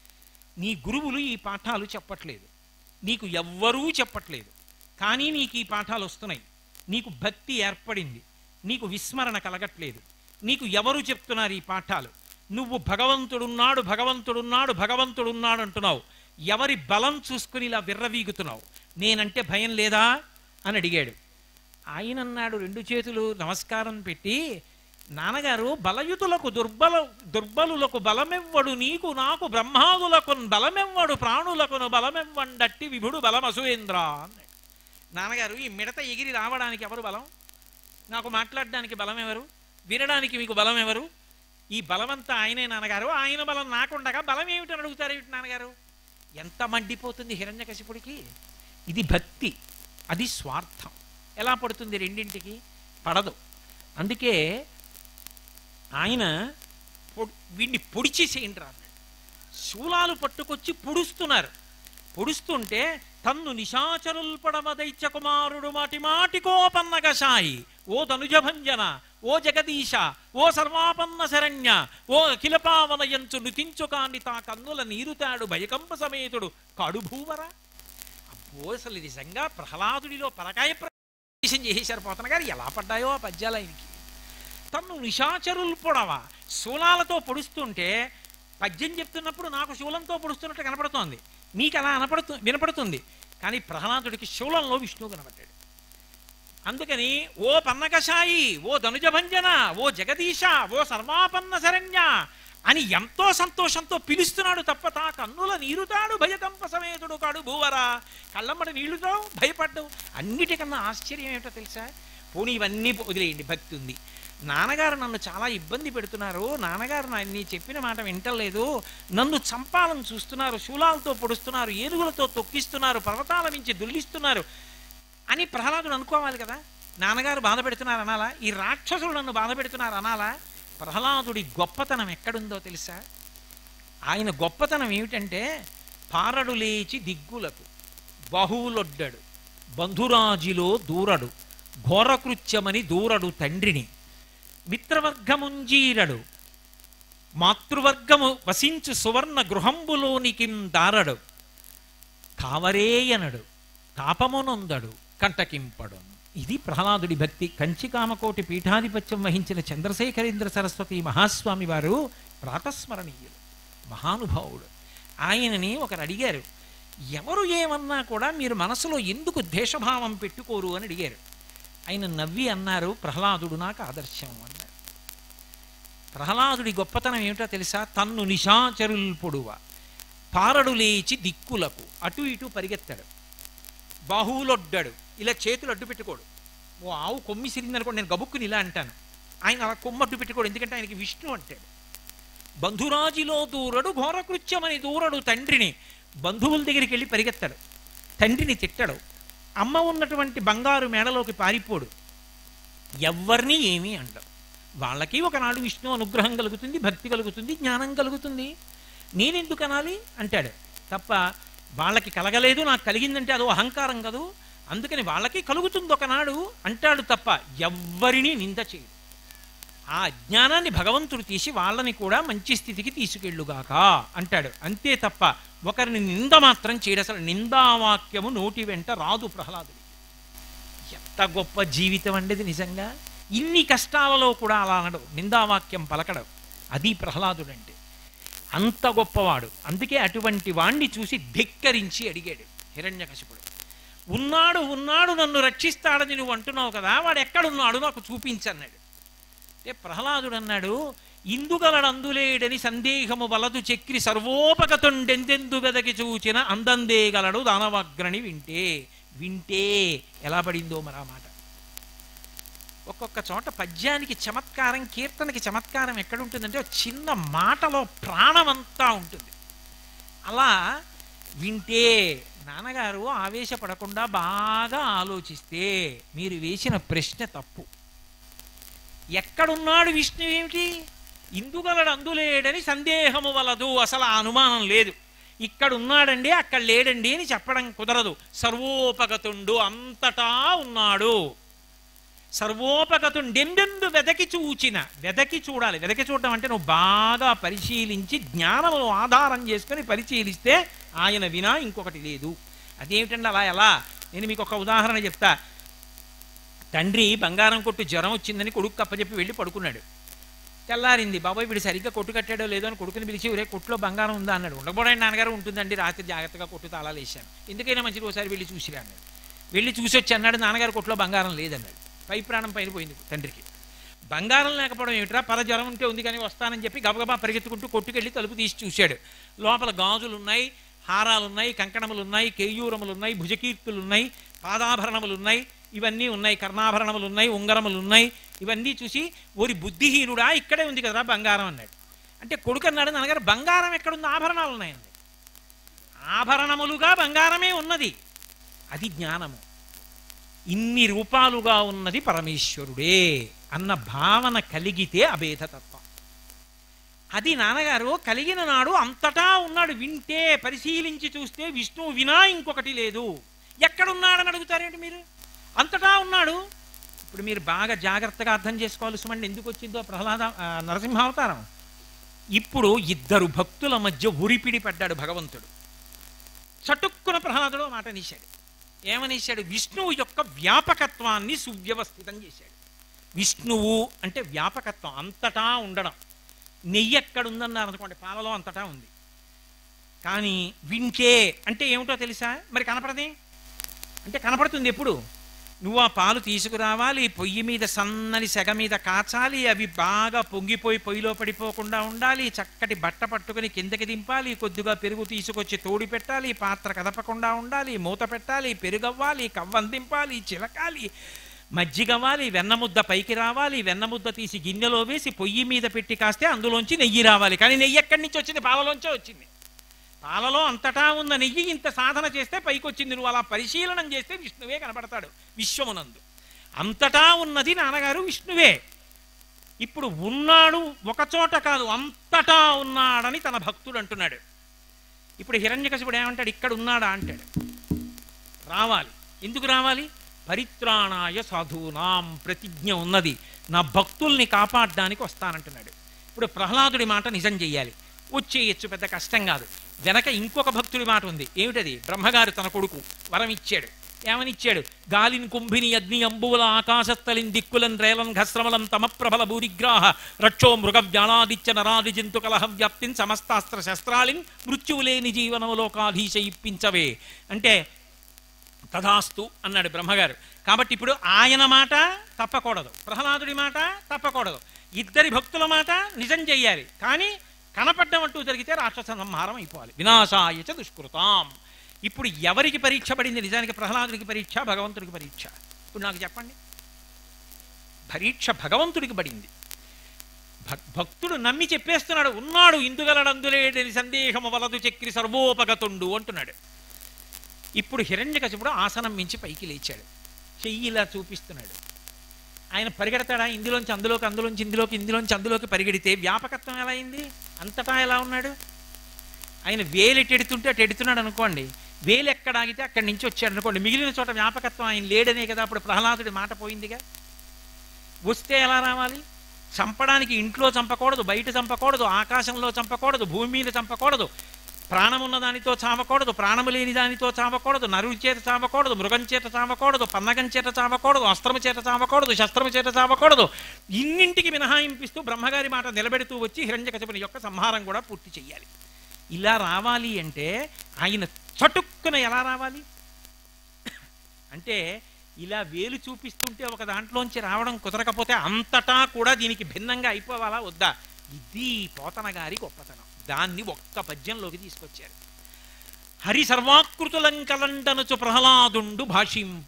నీ గురువులు ఈ పాఠాలు చెప్పట్లేదు, నీకు ఎవ్వరూ చెప్పట్లేదు, కానీ నీకు ఈ పాఠాలు వస్తున్నాయి. నీకు భక్తి ఏర్పడింది, నీకు విస్మరణ కలగట్లేదు. నీకు ఎవరు చెప్తున్నారు ఈ పాఠాలు? నువ్వు భగవంతుడున్నాడు భగవంతుడున్నాడు భగవంతుడున్నాడు అంటున్నావు. ఎవరి బలం చూసుకుని ఇలా విర్రవీగుతున్నావు? నేనంటే భయం లేదా అని అడిగాడు. ఆయన అన్నాడు, రెండు చేతులు నమస్కారం పెట్టి, నాన్నగారు బలయుతులకు దుర్బలులకు బలమెవ్వడు, నీకు నాకు బ్రహ్మాదులకు బలమెవ్వడు, ప్రాణులకును బలమెవ్వండట్టి విభుడు బలమసువేంద్ర అన్నాడు. నాన్నగారు, ఈ మిడత ఎగిరి రావడానికి ఎవరు బలం? నాకు మాట్లాడడానికి బలం ఎవరు? వినడానికి మీకు బలం ఎవరు? ఈ బలమంతా ఆయనే నాన్నగారు. ఆయన బలం నాకుండగా బలం ఏమిటని అడుగుతారు ఏమిటి నాన్నగారు? ఎంత మండిపోతుంది హిరణ్యకశిపుడికి. ఇది భక్తి, అది స్వార్థం. ఎలా పడుతుంది రెండింటికి? పడదు. అందుకే ఆయన వీడిని పొడిచేసేయండి రా అన్నాడు. శూలాలు పట్టుకొచ్చి పొడుస్తున్నారు. పొడుస్తుంటే తన్ను నిశాచరుల్పడమ దైత్య కుమారుడు మాటి మాటికోపన్నగశాయి, ఓ ధనుజభంజన, ఓ జగదీశ, ఓ సర్వాపన్న శరణ్య, ఓ అఖిలపావనయంచు నుతించు కాని తా కన్నుల నీరుతాడు భయకంప సమేతుడు కాడుభూవరా. అబ్బో, అసలు నిజంగా ప్రహ్లాదుడిలో పరకాయ ప్రవేశం చేసేశారు పోతన గారు. ఎలా పడ్డాయో ఆ పద్యాలు ఆయనకి. తన్ను నిశాచరులు పొడవ, శూలాలతో పొడుస్తుంటే పద్యం చెప్తున్నప్పుడు నాకు శూలంతో పొడుస్తున్నట్టు కనపడుతోంది, మీకు అలా వినపడుతుంది. కానీ ప్రహ్లాదుడికి శూలంలో విష్ణువు కనబడ్డాడు. అందుకని ఓ పన్నకశాయి, ఓ ధనుజభంజన, ఓ జగదీశ, ఓ సర్వాపన్న శరణ్య అని ఎంతో సంతోషంతో పిలుస్తున్నాడు తప్ప తా కన్నుల నీరుతాడు భయకంప సమేతుడు కాడు భూవరా. కళ్ళమ్మడి నీళ్లుతావు భయపడ్డావు. అన్నిటికన్నా ఆశ్చర్యం ఏమిటో తెలుసా? పోనీ ఇవన్నీ వదిలేయండి, భక్తి ఉంది. నాన్నగారు నన్ను చాలా ఇబ్బంది పెడుతున్నారు, నాన్నగారు నీ చెప్పిన మాట వింటలేదు, నన్ను చంపాలని చూస్తున్నారు, శూలాలతో పొడుస్తున్నారు, ఏనుగులతో తొక్కిస్తున్నారు, పర్వతాల మించి దుల్లిస్తున్నారు అని ప్రహ్లాదుడు అనుకోవాలి కదా. నాన్నగారు బాధ పెడుతున్నారు అనాలా? ఈ రాక్షసులు నన్ను బాధ పెడుతున్నారు అనాలా? ప్రహ్లాదుడి గొప్పతనం ఎక్కడుందో తెలుసా? ఆయన గొప్పతనం ఏమిటంటే పారడు లేచి దిగ్గులకు, బహువులొడ్డడు, బంధురాజిలో దూరడు, ఘోరకృత్యమని దూరడు తండ్రిని, మిత్రవర్గముంజీరడు, మాతృవర్గము వసించు సువర్ణ గృహంబులోనికిం దారడు, కావరేయనడు, తాపమునొందడు, కంటకింపడు. ఇది ప్రహ్లాదుడి భక్తి. కంచికామకోటి పీఠాధిపత్యం వహించిన చంద్రశేఖరేంద్ర సరస్వతి మహాస్వామి వారు ప్రాతస్మరణీయులు, మహానుభావుడు. ఆయనని ఒకరు అడిగారు, ఎవరు ఏమన్నా కూడా మీరు మనసులో ఎందుకు ద్వేషభావం పెట్టుకోరు అని అడిగారు. ఆయన నవ్వి అన్నారు, ప్రహ్లాదుడు నాకు ఆదర్శం అన్నారు. ప్రహ్లాదుడి గొప్పతనం ఏమిటో తెలుసా? తన్ను నిశాచరుల్పొడువ, పారడు లేచి దిక్కులకు, అటు ఇటు పరిగెత్తాడు, బాహువులొడ్డాడు, ఇలా చేతులు అడ్డు పెట్టుకోడు. ఓ ఆవు కొమ్మి సిరిందనుకోండి, నేను గబుక్కుని ఇలా అంటాను, ఆయన అలా కొమ్ము అడ్డు పెట్టుకోడు, ఎందుకంటే ఆయనకి విష్ణు అంటాడు. బంధురాజిలో దూరడు, ఘోరకృత్యమని దూరడు తండ్రిని, బంధువుల దగ్గరికి వెళ్ళి పరిగెత్తాడు, తండ్రిని తిట్టడు, అమ్మ ఉన్నటువంటి బంగారు మేడలోకి పారిపోడు, ఎవ్వరినీ ఏమీ అండవు. వాళ్ళకి ఒకనాడు విష్ణు అనుగ్రహం కలుగుతుంది, భక్తి కలుగుతుంది, జ్ఞానం కలుగుతుంది, నేనెందుకు అనాలి అంటాడు తప్ప వాళ్ళకి కలగలేదు నాకు కలిగిందంటే అదో అహంకారం కదూ, అందుకని వాళ్ళకి కలుగుతుంది ఒకనాడు అంటాడు తప్ప ఎవ్వరినీ నింద చేయడు. ఆ అజ్ఞానాన్ని భగవంతుడు తీసి వాళ్ళని కూడా మంచి స్థితికి తీసుకెళ్ళుగాక అంటాడు, అంతే తప్ప ఒకరిని నింద మాత్రం చేయడు. అసలు నిందావాక్యము నోటి వెంట రాదు ప్రహ్లాదుడి. ఎంత గొప్ప జీవితం అండేది నిజంగా. ఇన్ని కష్టాలలో కూడా అలా అనడు, నిందావాక్యం పలకడు. అది ప్రహ్లాదుడు అంటే. అంత గొప్పవాడు. అందుకే అటువంటి వాణ్ణి చూసి ధిక్కరించి అడిగాడు హిరణ్యకశిపుడు, ఉన్నాడు ఉన్నాడు నన్ను రక్షిస్తాడని నువ్వు అంటున్నావు కదా, వాడు ఎక్కడున్నాడు నాకు చూపించన్నాడు. అంటే ప్రహ్లాదుడు అన్నాడు, ఇందుగలడందులేడని సందేహము వలదు చక్రి సర్వోపగతుండెందెందు వెదకి చూచిన అందందేగలడు దానవాగ్రణి వింటే. వింటే ఎలా పడిందో మరి ఆ మాట. ఒక్కొక్క చోట పద్యానికి చమత్కారం, కీర్తనకి చమత్కారం ఎక్కడుంటుందంటే చిన్న మాటలో ప్రాణమంతా ఉంటుంది. అలా వింటే నాన్నగారు ఆవేశపడకుండా బాగా ఆలోచిస్తే మీరు వేసిన ప్రశ్న తప్పు. ఎక్కడున్నాడు విష్ణు ఏమిటి? ఇందుగలడు అందులేడని సందేహము వలదు, అసలు ఆ అనుమానం లేదు. ఇక్కడ ఉన్నాడండి అక్కడ లేడండి అని చెప్పడం కుదరదు. సర్వోపగతుండు, అంతటా ఉన్నాడు. సర్వోపగతుండెందెందు వెదకి చూచిన, వెదకి చూడాలి. వెదకి చూడడం అంటే నువ్వు బాగా పరిశీలించి జ్ఞానమును ఆధారం చేసుకొని పరిశీలిస్తే ఆయన వినా ఇంకొకటి లేదు. అదేమిటండి అలా ఎలా? నేను మీకు ఒక ఉదాహరణ చెప్తా. తండ్రి బంగారం కొట్టు జ్వరం వచ్చిందని కొడుకు కప్పచెప్పి వెళ్ళి పడుకున్నాడు. తెల్లారింది, బాబాయ్ వీడు సరిగ్గా కొట్టు కట్టాడో లేదో అని కొడుకుని పిలిచి, ఒరే కొట్టులో బంగారం ఉందా అన్నాడు. ఉండబోడండి నాన్నగారు, ఉంటుందండి, రాత్రి జాగ్రత్తగా కొట్టు తాళాలు వేశాను, ఎందుకైనా మంచిది ఒకసారి వెళ్ళి చూసిరా అన్నాడు. వెళ్ళి చూసి వచ్చి అన్నాడు, నాన్నగారు కొట్టులో బంగారం లేదన్నాడు. పై ప్రాణం పైన పోయింది తండ్రికి. బంగారం లేకపోవడం ఏమిట్రా, పర జ్వరం ఉంటే ఉంది కానీ వస్తానని చెప్పి గబగబా పరిగెత్తుకుంటూ కొట్టుకెళ్ళి తలుపు తీసి చూశాడు. లోపల గాజులు ఉన్నాయి, హారాలు ఉన్నాయి, కంకణములు ఉన్నాయి, కేయూరములు ఉన్నాయి, భుజకీర్తులు ఉన్నాయి, పాదాభరణములు ఉన్నాయి, ఇవన్నీ ఉన్నాయి, కర్ణాభరణములు ఉన్నాయి, ఉంగరములు ఉన్నాయి. ఇవన్నీ చూసి ఓరి బుద్ధిహీనుడా ఇక్కడే ఉంది కదరా బంగారం అన్నాడు. అంటే కొడుకు అన్నాడు, నాన్నగారు బంగారం ఎక్కడుంది, ఆభరణాలు ఉన్నాయండి. ఆభరణములుగా బంగారమే ఉన్నది, అది జ్ఞానము. ఇన్ని రూపాలుగా ఉన్నది పరమేశ్వరుడే అన్న భావన కలిగితే అభేదతత్వం. అది నాన్నగారు కలిగిన నాడు అంతటా ఉన్నాడు. వింటే పరిశీలించి చూస్తే విష్ణువు వినా ఇంకొకటి లేదు. ఎక్కడున్నాడని అడుగుతారేంటి మీరు? అంతటా ఉన్నాడు. ఇప్పుడు మీరు బాగా జాగ్రత్తగా అర్థం చేసుకోవాలి సుమండి, ఎందుకు వచ్చిందో నరసింహావతారం. ఇప్పుడు ఇద్దరు భక్తుల మధ్య ఉరిపిడి పడ్డాడు భగవంతుడు. చటుక్కున ప్రహ్లాదుడు మాట నీశాడు. ఏమనేశాడు? విష్ణువు యొక్క వ్యాపకత్వాన్ని సువ్యవస్థితం చేశాడు. విష్ణువు అంటే వ్యాపకత్వం, అంతటా ఉండడం. నెయ్యి ఎక్కడుందన్నారు అనుకోండి, పాలలో అంతటా ఉంది. కానీ వింటే అంటే ఏమిటో తెలుసా? మరి కనపడదే అంటే కనపడుతుంది ఎప్పుడు? నువ్వు ఆ పాలు తీసుకురావాలి, పొయ్యి మీద సన్నని సెగ మీద కాచాలి, అవి బాగా పొంగిపోయి పొయ్యిలో పడిపోకుండా ఉండాలి, చక్కటి బట్ట పట్టుకుని కిందకి దింపాలి, కొద్దిగా పెరుగు తీసుకొచ్చి తోడి పెట్టాలి, పాత్ర కదపకుండా ఉండాలి, మూత పెట్టాలి, పెరుగవ్వాలి, కవ్వం దింపాలి, చిలకాలి, మజ్జిగవ్వాలి, వెన్నముద్ద పైకి రావాలి, వెన్నముద్ద తీసి గిన్నెలో వేసి పొయ్యి మీద పెట్టి కాస్తే అందులోంచి నెయ్యి రావాలి. కానీ నెయ్యి ఎక్కడి నుంచి వచ్చింది? పాలలోంచే వచ్చింది. పాలలో అంతటా ఉన్న నెయ్యి ఇంత సాధన చేస్తే పైకి వచ్చింది. నువ్వు అలా పరిశీలనం చేస్తే విష్ణువే కనపడతాడు విశ్వమునందు. అంతటా ఉన్నది నాన్నగారు విష్ణువే. ఇప్పుడు ఉన్నాడు ఒకచోట కాదు, అంతటా ఉన్నాడని తన భక్తుడు అంటున్నాడు. ఇప్పుడు హిరణ్యకశిపుడు ఏమంటాడు? ఇక్కడ ఉన్నాడా అంటాడు. రావాలి. ఎందుకు రావాలి? పరిత్రాణాయ సాధూనాం ప్రతిజ్ఞ ఉన్నది, నా భక్తుల్ని కాపాడడానికి వస్తానంటున్నాడు. ఇప్పుడు ప్రహ్లాదుడి మాట నిజం చెయ్యాలి, వచ్చేయచ్చు, పెద్ద కష్టం కాదు. వెనక ఇంకొక భక్తుడి మాట ఉంది. ఏమిటది? బ్రహ్మగారు తన కొడుకు వరం ఇచ్చాడు. ఏమనిచ్చాడు? గాలిన్ కుంభిని అగ్ని అంబువుల ఆకాశస్థలిన్ దిక్కులన్ రేలన్ ఘస్రమలం తమ ప్రభల భూరిగ్రాహ రక్షో మృగ వ్యాళాదిత్య నరాది జంతు కలహం వ్యాప్తిన్ సమస్తాస్త్ర శస్త్రాలిన్ మృత్యువులేని జీవనములోకాధీశ ఇప్పించవే అంటే తథాస్తు అన్నాడు బ్రహ్మగారు. కాబట్టి ఇప్పుడు ఆయన మాట తప్పకూడదు, ప్రహ్లాదుడి మాట తప్పకూడదు, ఇద్దరి భక్తుల మాట నిజం చెయ్యాలి. కానీ కనపడ్డం అంటూ జరిగితే రాక్షస సంహారం అయిపోవాలి. వినాశాయచ దుష్కృతాం. ఇప్పుడు ఎవరికి పరీక్ష పడింది? నిజానికి ప్రహ్లాదుడికి పరీక్ష, భగవంతుడికి పరీక్ష. ఇప్పుడు నాకు చెప్పండి. పరీక్ష భగవంతుడికి పడింది. భక్తుడు నమ్మి చెప్పేస్తున్నాడు, ఉన్నాడు ఇందుగలడందులేడని సందేహము వలదు చక్రి సర్వోపగతుండు అంటున్నాడు. ఇప్పుడు హిరణ్యకశిపుడు ఆసనం మించి పైకి లేచాడు, చెయ్యి ఇలా చూపిస్తున్నాడు. ఆయన పరిగెడతాడా? ఇందులోంచి అందులోకి, అందులోంచి ఇందులోకి, ఇందులోంచి అందులోకి పరిగెడితే వ్యాపకత్వం ఎలా అయింది? అంతటా ఎలా ఉన్నాడు? ఆయన వేలు ఎట్టెడుతుంటే అటు ఎడుతున్నాడు అనుకోండి, వేలు ఎక్కడ ఆగితే అక్కడి నుంచి వచ్చాడు అనుకోండి, మిగిలిన చోట వ్యాపకత్వం ఆయన లేడనే కదా. అప్పుడు ప్రహ్లాదుడి మాట పోయిందిగా. వస్తే ఎలా రావాలి? చంపడానికి ఇంట్లో చంపకూడదు, బయట చంపకూడదు, ఆకాశంలో చంపకూడదు, భూమి మీద చంపకూడదు, ప్రాణమున్న దానితో చావకూడదు, ప్రాణము లేని దానితో చావకూడదు, నరుడి చేత చావకూడదు, మృగం చేత చావకూడదు, పన్నగం చేత చావకూడదు, అస్త్రము చేత చావకూడదు, శస్త్రము చేత చావకూడదు. ఇన్నింటికి మినహాయింపిస్తూ బ్రహ్మగారి మాట నిలబెడుతూ వచ్చి హిరణ్యకశిపుని యొక్క సంహారం కూడా పూర్తి చెయ్యాలి. ఇలా రావాలి అంటే ఆయన చటుక్కున ఎలా రావాలి అంటే, ఇలా వేలు చూపిస్తుంటే ఒక దాంట్లోంచి రావడం కుదరకపోతే అంతటా కూడా దీనికి భిన్నంగా అయిపోవాలా వద్దా? ఇది పోతన గారి గొప్పతనం. దాన్ని ఒక్క పద్యంలోకి తీసుకొచ్చారు. హరి సర్వాకృతులంకలండనుచు ప్రహ్లాదుండు భాషింప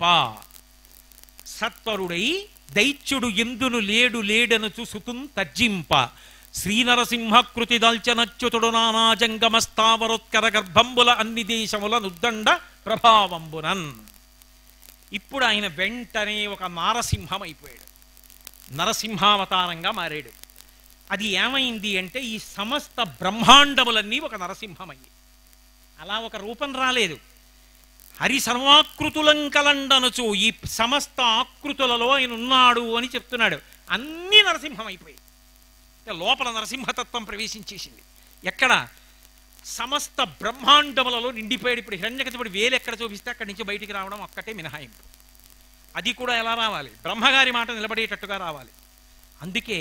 సత్వరుడై దైత్యుడు ఎందును లేడు లేడనుచు సుతుం తర్జింప శ్రీనరసింహకృతి దల్చనచ్యుతుడు నానాజంగమస్థావరోత్కర గర్భంబుల అన్ని దేశముల నుద్దండ ప్రభావంబునన్. ఇప్పుడు ఆయన వెంటనే ఒక నారసింహం అయిపోయాడు, నరసింహావతారంగా మారాడు. అది ఏమైంది అంటే ఈ సమస్త బ్రహ్మాండములన్నీ ఒక నరసింహమయ్యి. అలా ఒక రూపం రాలేదు. హరి సర్వాకృతులంకలండనుచు ఈ సమస్త ఆకృతులలో ఆయన ఉన్నాడు అని చెప్తున్నాడు. అన్నీ నరసింహం అయిపోయాయి. లోపల నరసింహతత్వం ప్రవేశించేసింది. ఎక్కడ? సమస్త బ్రహ్మాండములలో నిండిపోయాడు. ఇప్పుడు హిరణ్యకశిపుడు వేలు ఎక్కడ చూపిస్తే అక్కడి నుంచి బయటికి రావడం ఒక్కటే మినహాయింపు. అది కూడా ఎలా రావాలి? బ్రహ్మగారి మాట నిలబడేటట్టుగా రావాలి. అందుకే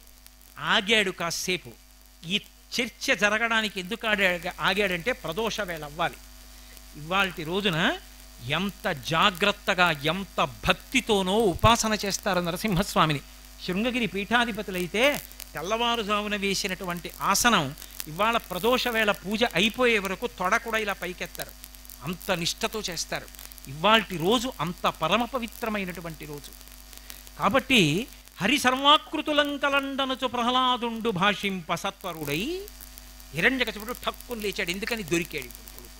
ఆగాడు కాసేపు. ఈ చర్చ జరగడానికి ఎందుకు ఆగాడంటే ప్రదోష వేళ అవ్వాలి. ఇవాల్టి రోజున ఎంత జాగ్రత్తగా ఎంత భక్తితోనో ఉపాసన చేస్తారు నరసింహస్వామిని. శృంగగిరి పీఠాధిపతులైతే తెల్లవారుజామున వేసినటువంటి ఆసనం ఇవాళ ప్రదోష వేళ పూజ అయిపోయే వరకు తొడ కూడా ఇలా పైకెత్తారు, అంత నిష్ఠతో చేస్తారు. ఇవాల్టి రోజు అంత పరమ పవిత్రమైనటువంటి రోజు కాబట్టి హరి సర్వాకృతులంకలండనుచు ప్రహ్లాదుండు భాషింప సత్వరుడై హిరణ్యకశిపుడు ఠక్కుని లేచాడు. ఎందుకని? దొరికాడు. ఇప్పుడు కొడుకు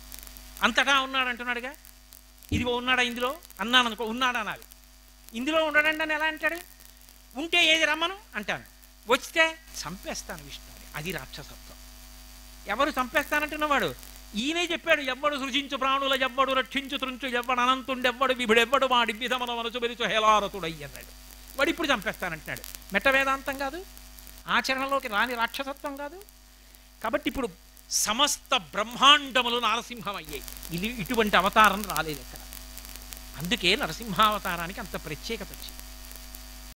అంతటా ఉన్నాడు అంటున్నాడుగా. ఇదిగో ఉన్నాడా ఇందులో అన్నాను అనుకో, ఉన్నాడా అనాలి. ఇందులో ఉండడండి అని ఎలా అంటాడు? ఉంటే ఏది రమ్మను అంటాను, వస్తే చంపేస్తాను విష్ణుని. అది రాక్షసత్వం. ఎవరు చంపేస్తానంటున్నవాడు? ఈయనే చెప్పాడు, ఎవ్వడు సృజించు ప్రాణుల ఎవ్వడు రక్షించు త్రుంచు ఎవ్వడు అనంతుండెవ్వడు విభుడెవ్వడు వాడి విధమన మనసు బెరుచు హేలారతుడయ్యి అన్నాడు. వాడు ఇప్పుడు చంపేస్తానంటున్నాడు. మెట్ట వేదాంతం కాదు, ఆచరణలోకి రాని రాక్షసత్వం కాదు. కాబట్టి ఇప్పుడు సమస్త బ్రహ్మాండములు నరసింహం అయ్యాయి. ఇది ఇటువంటి అవతారం రాలేదు ఎక్కడ. అందుకే నరసింహావతారానికి అంత ప్రత్యేకత వచ్చింది.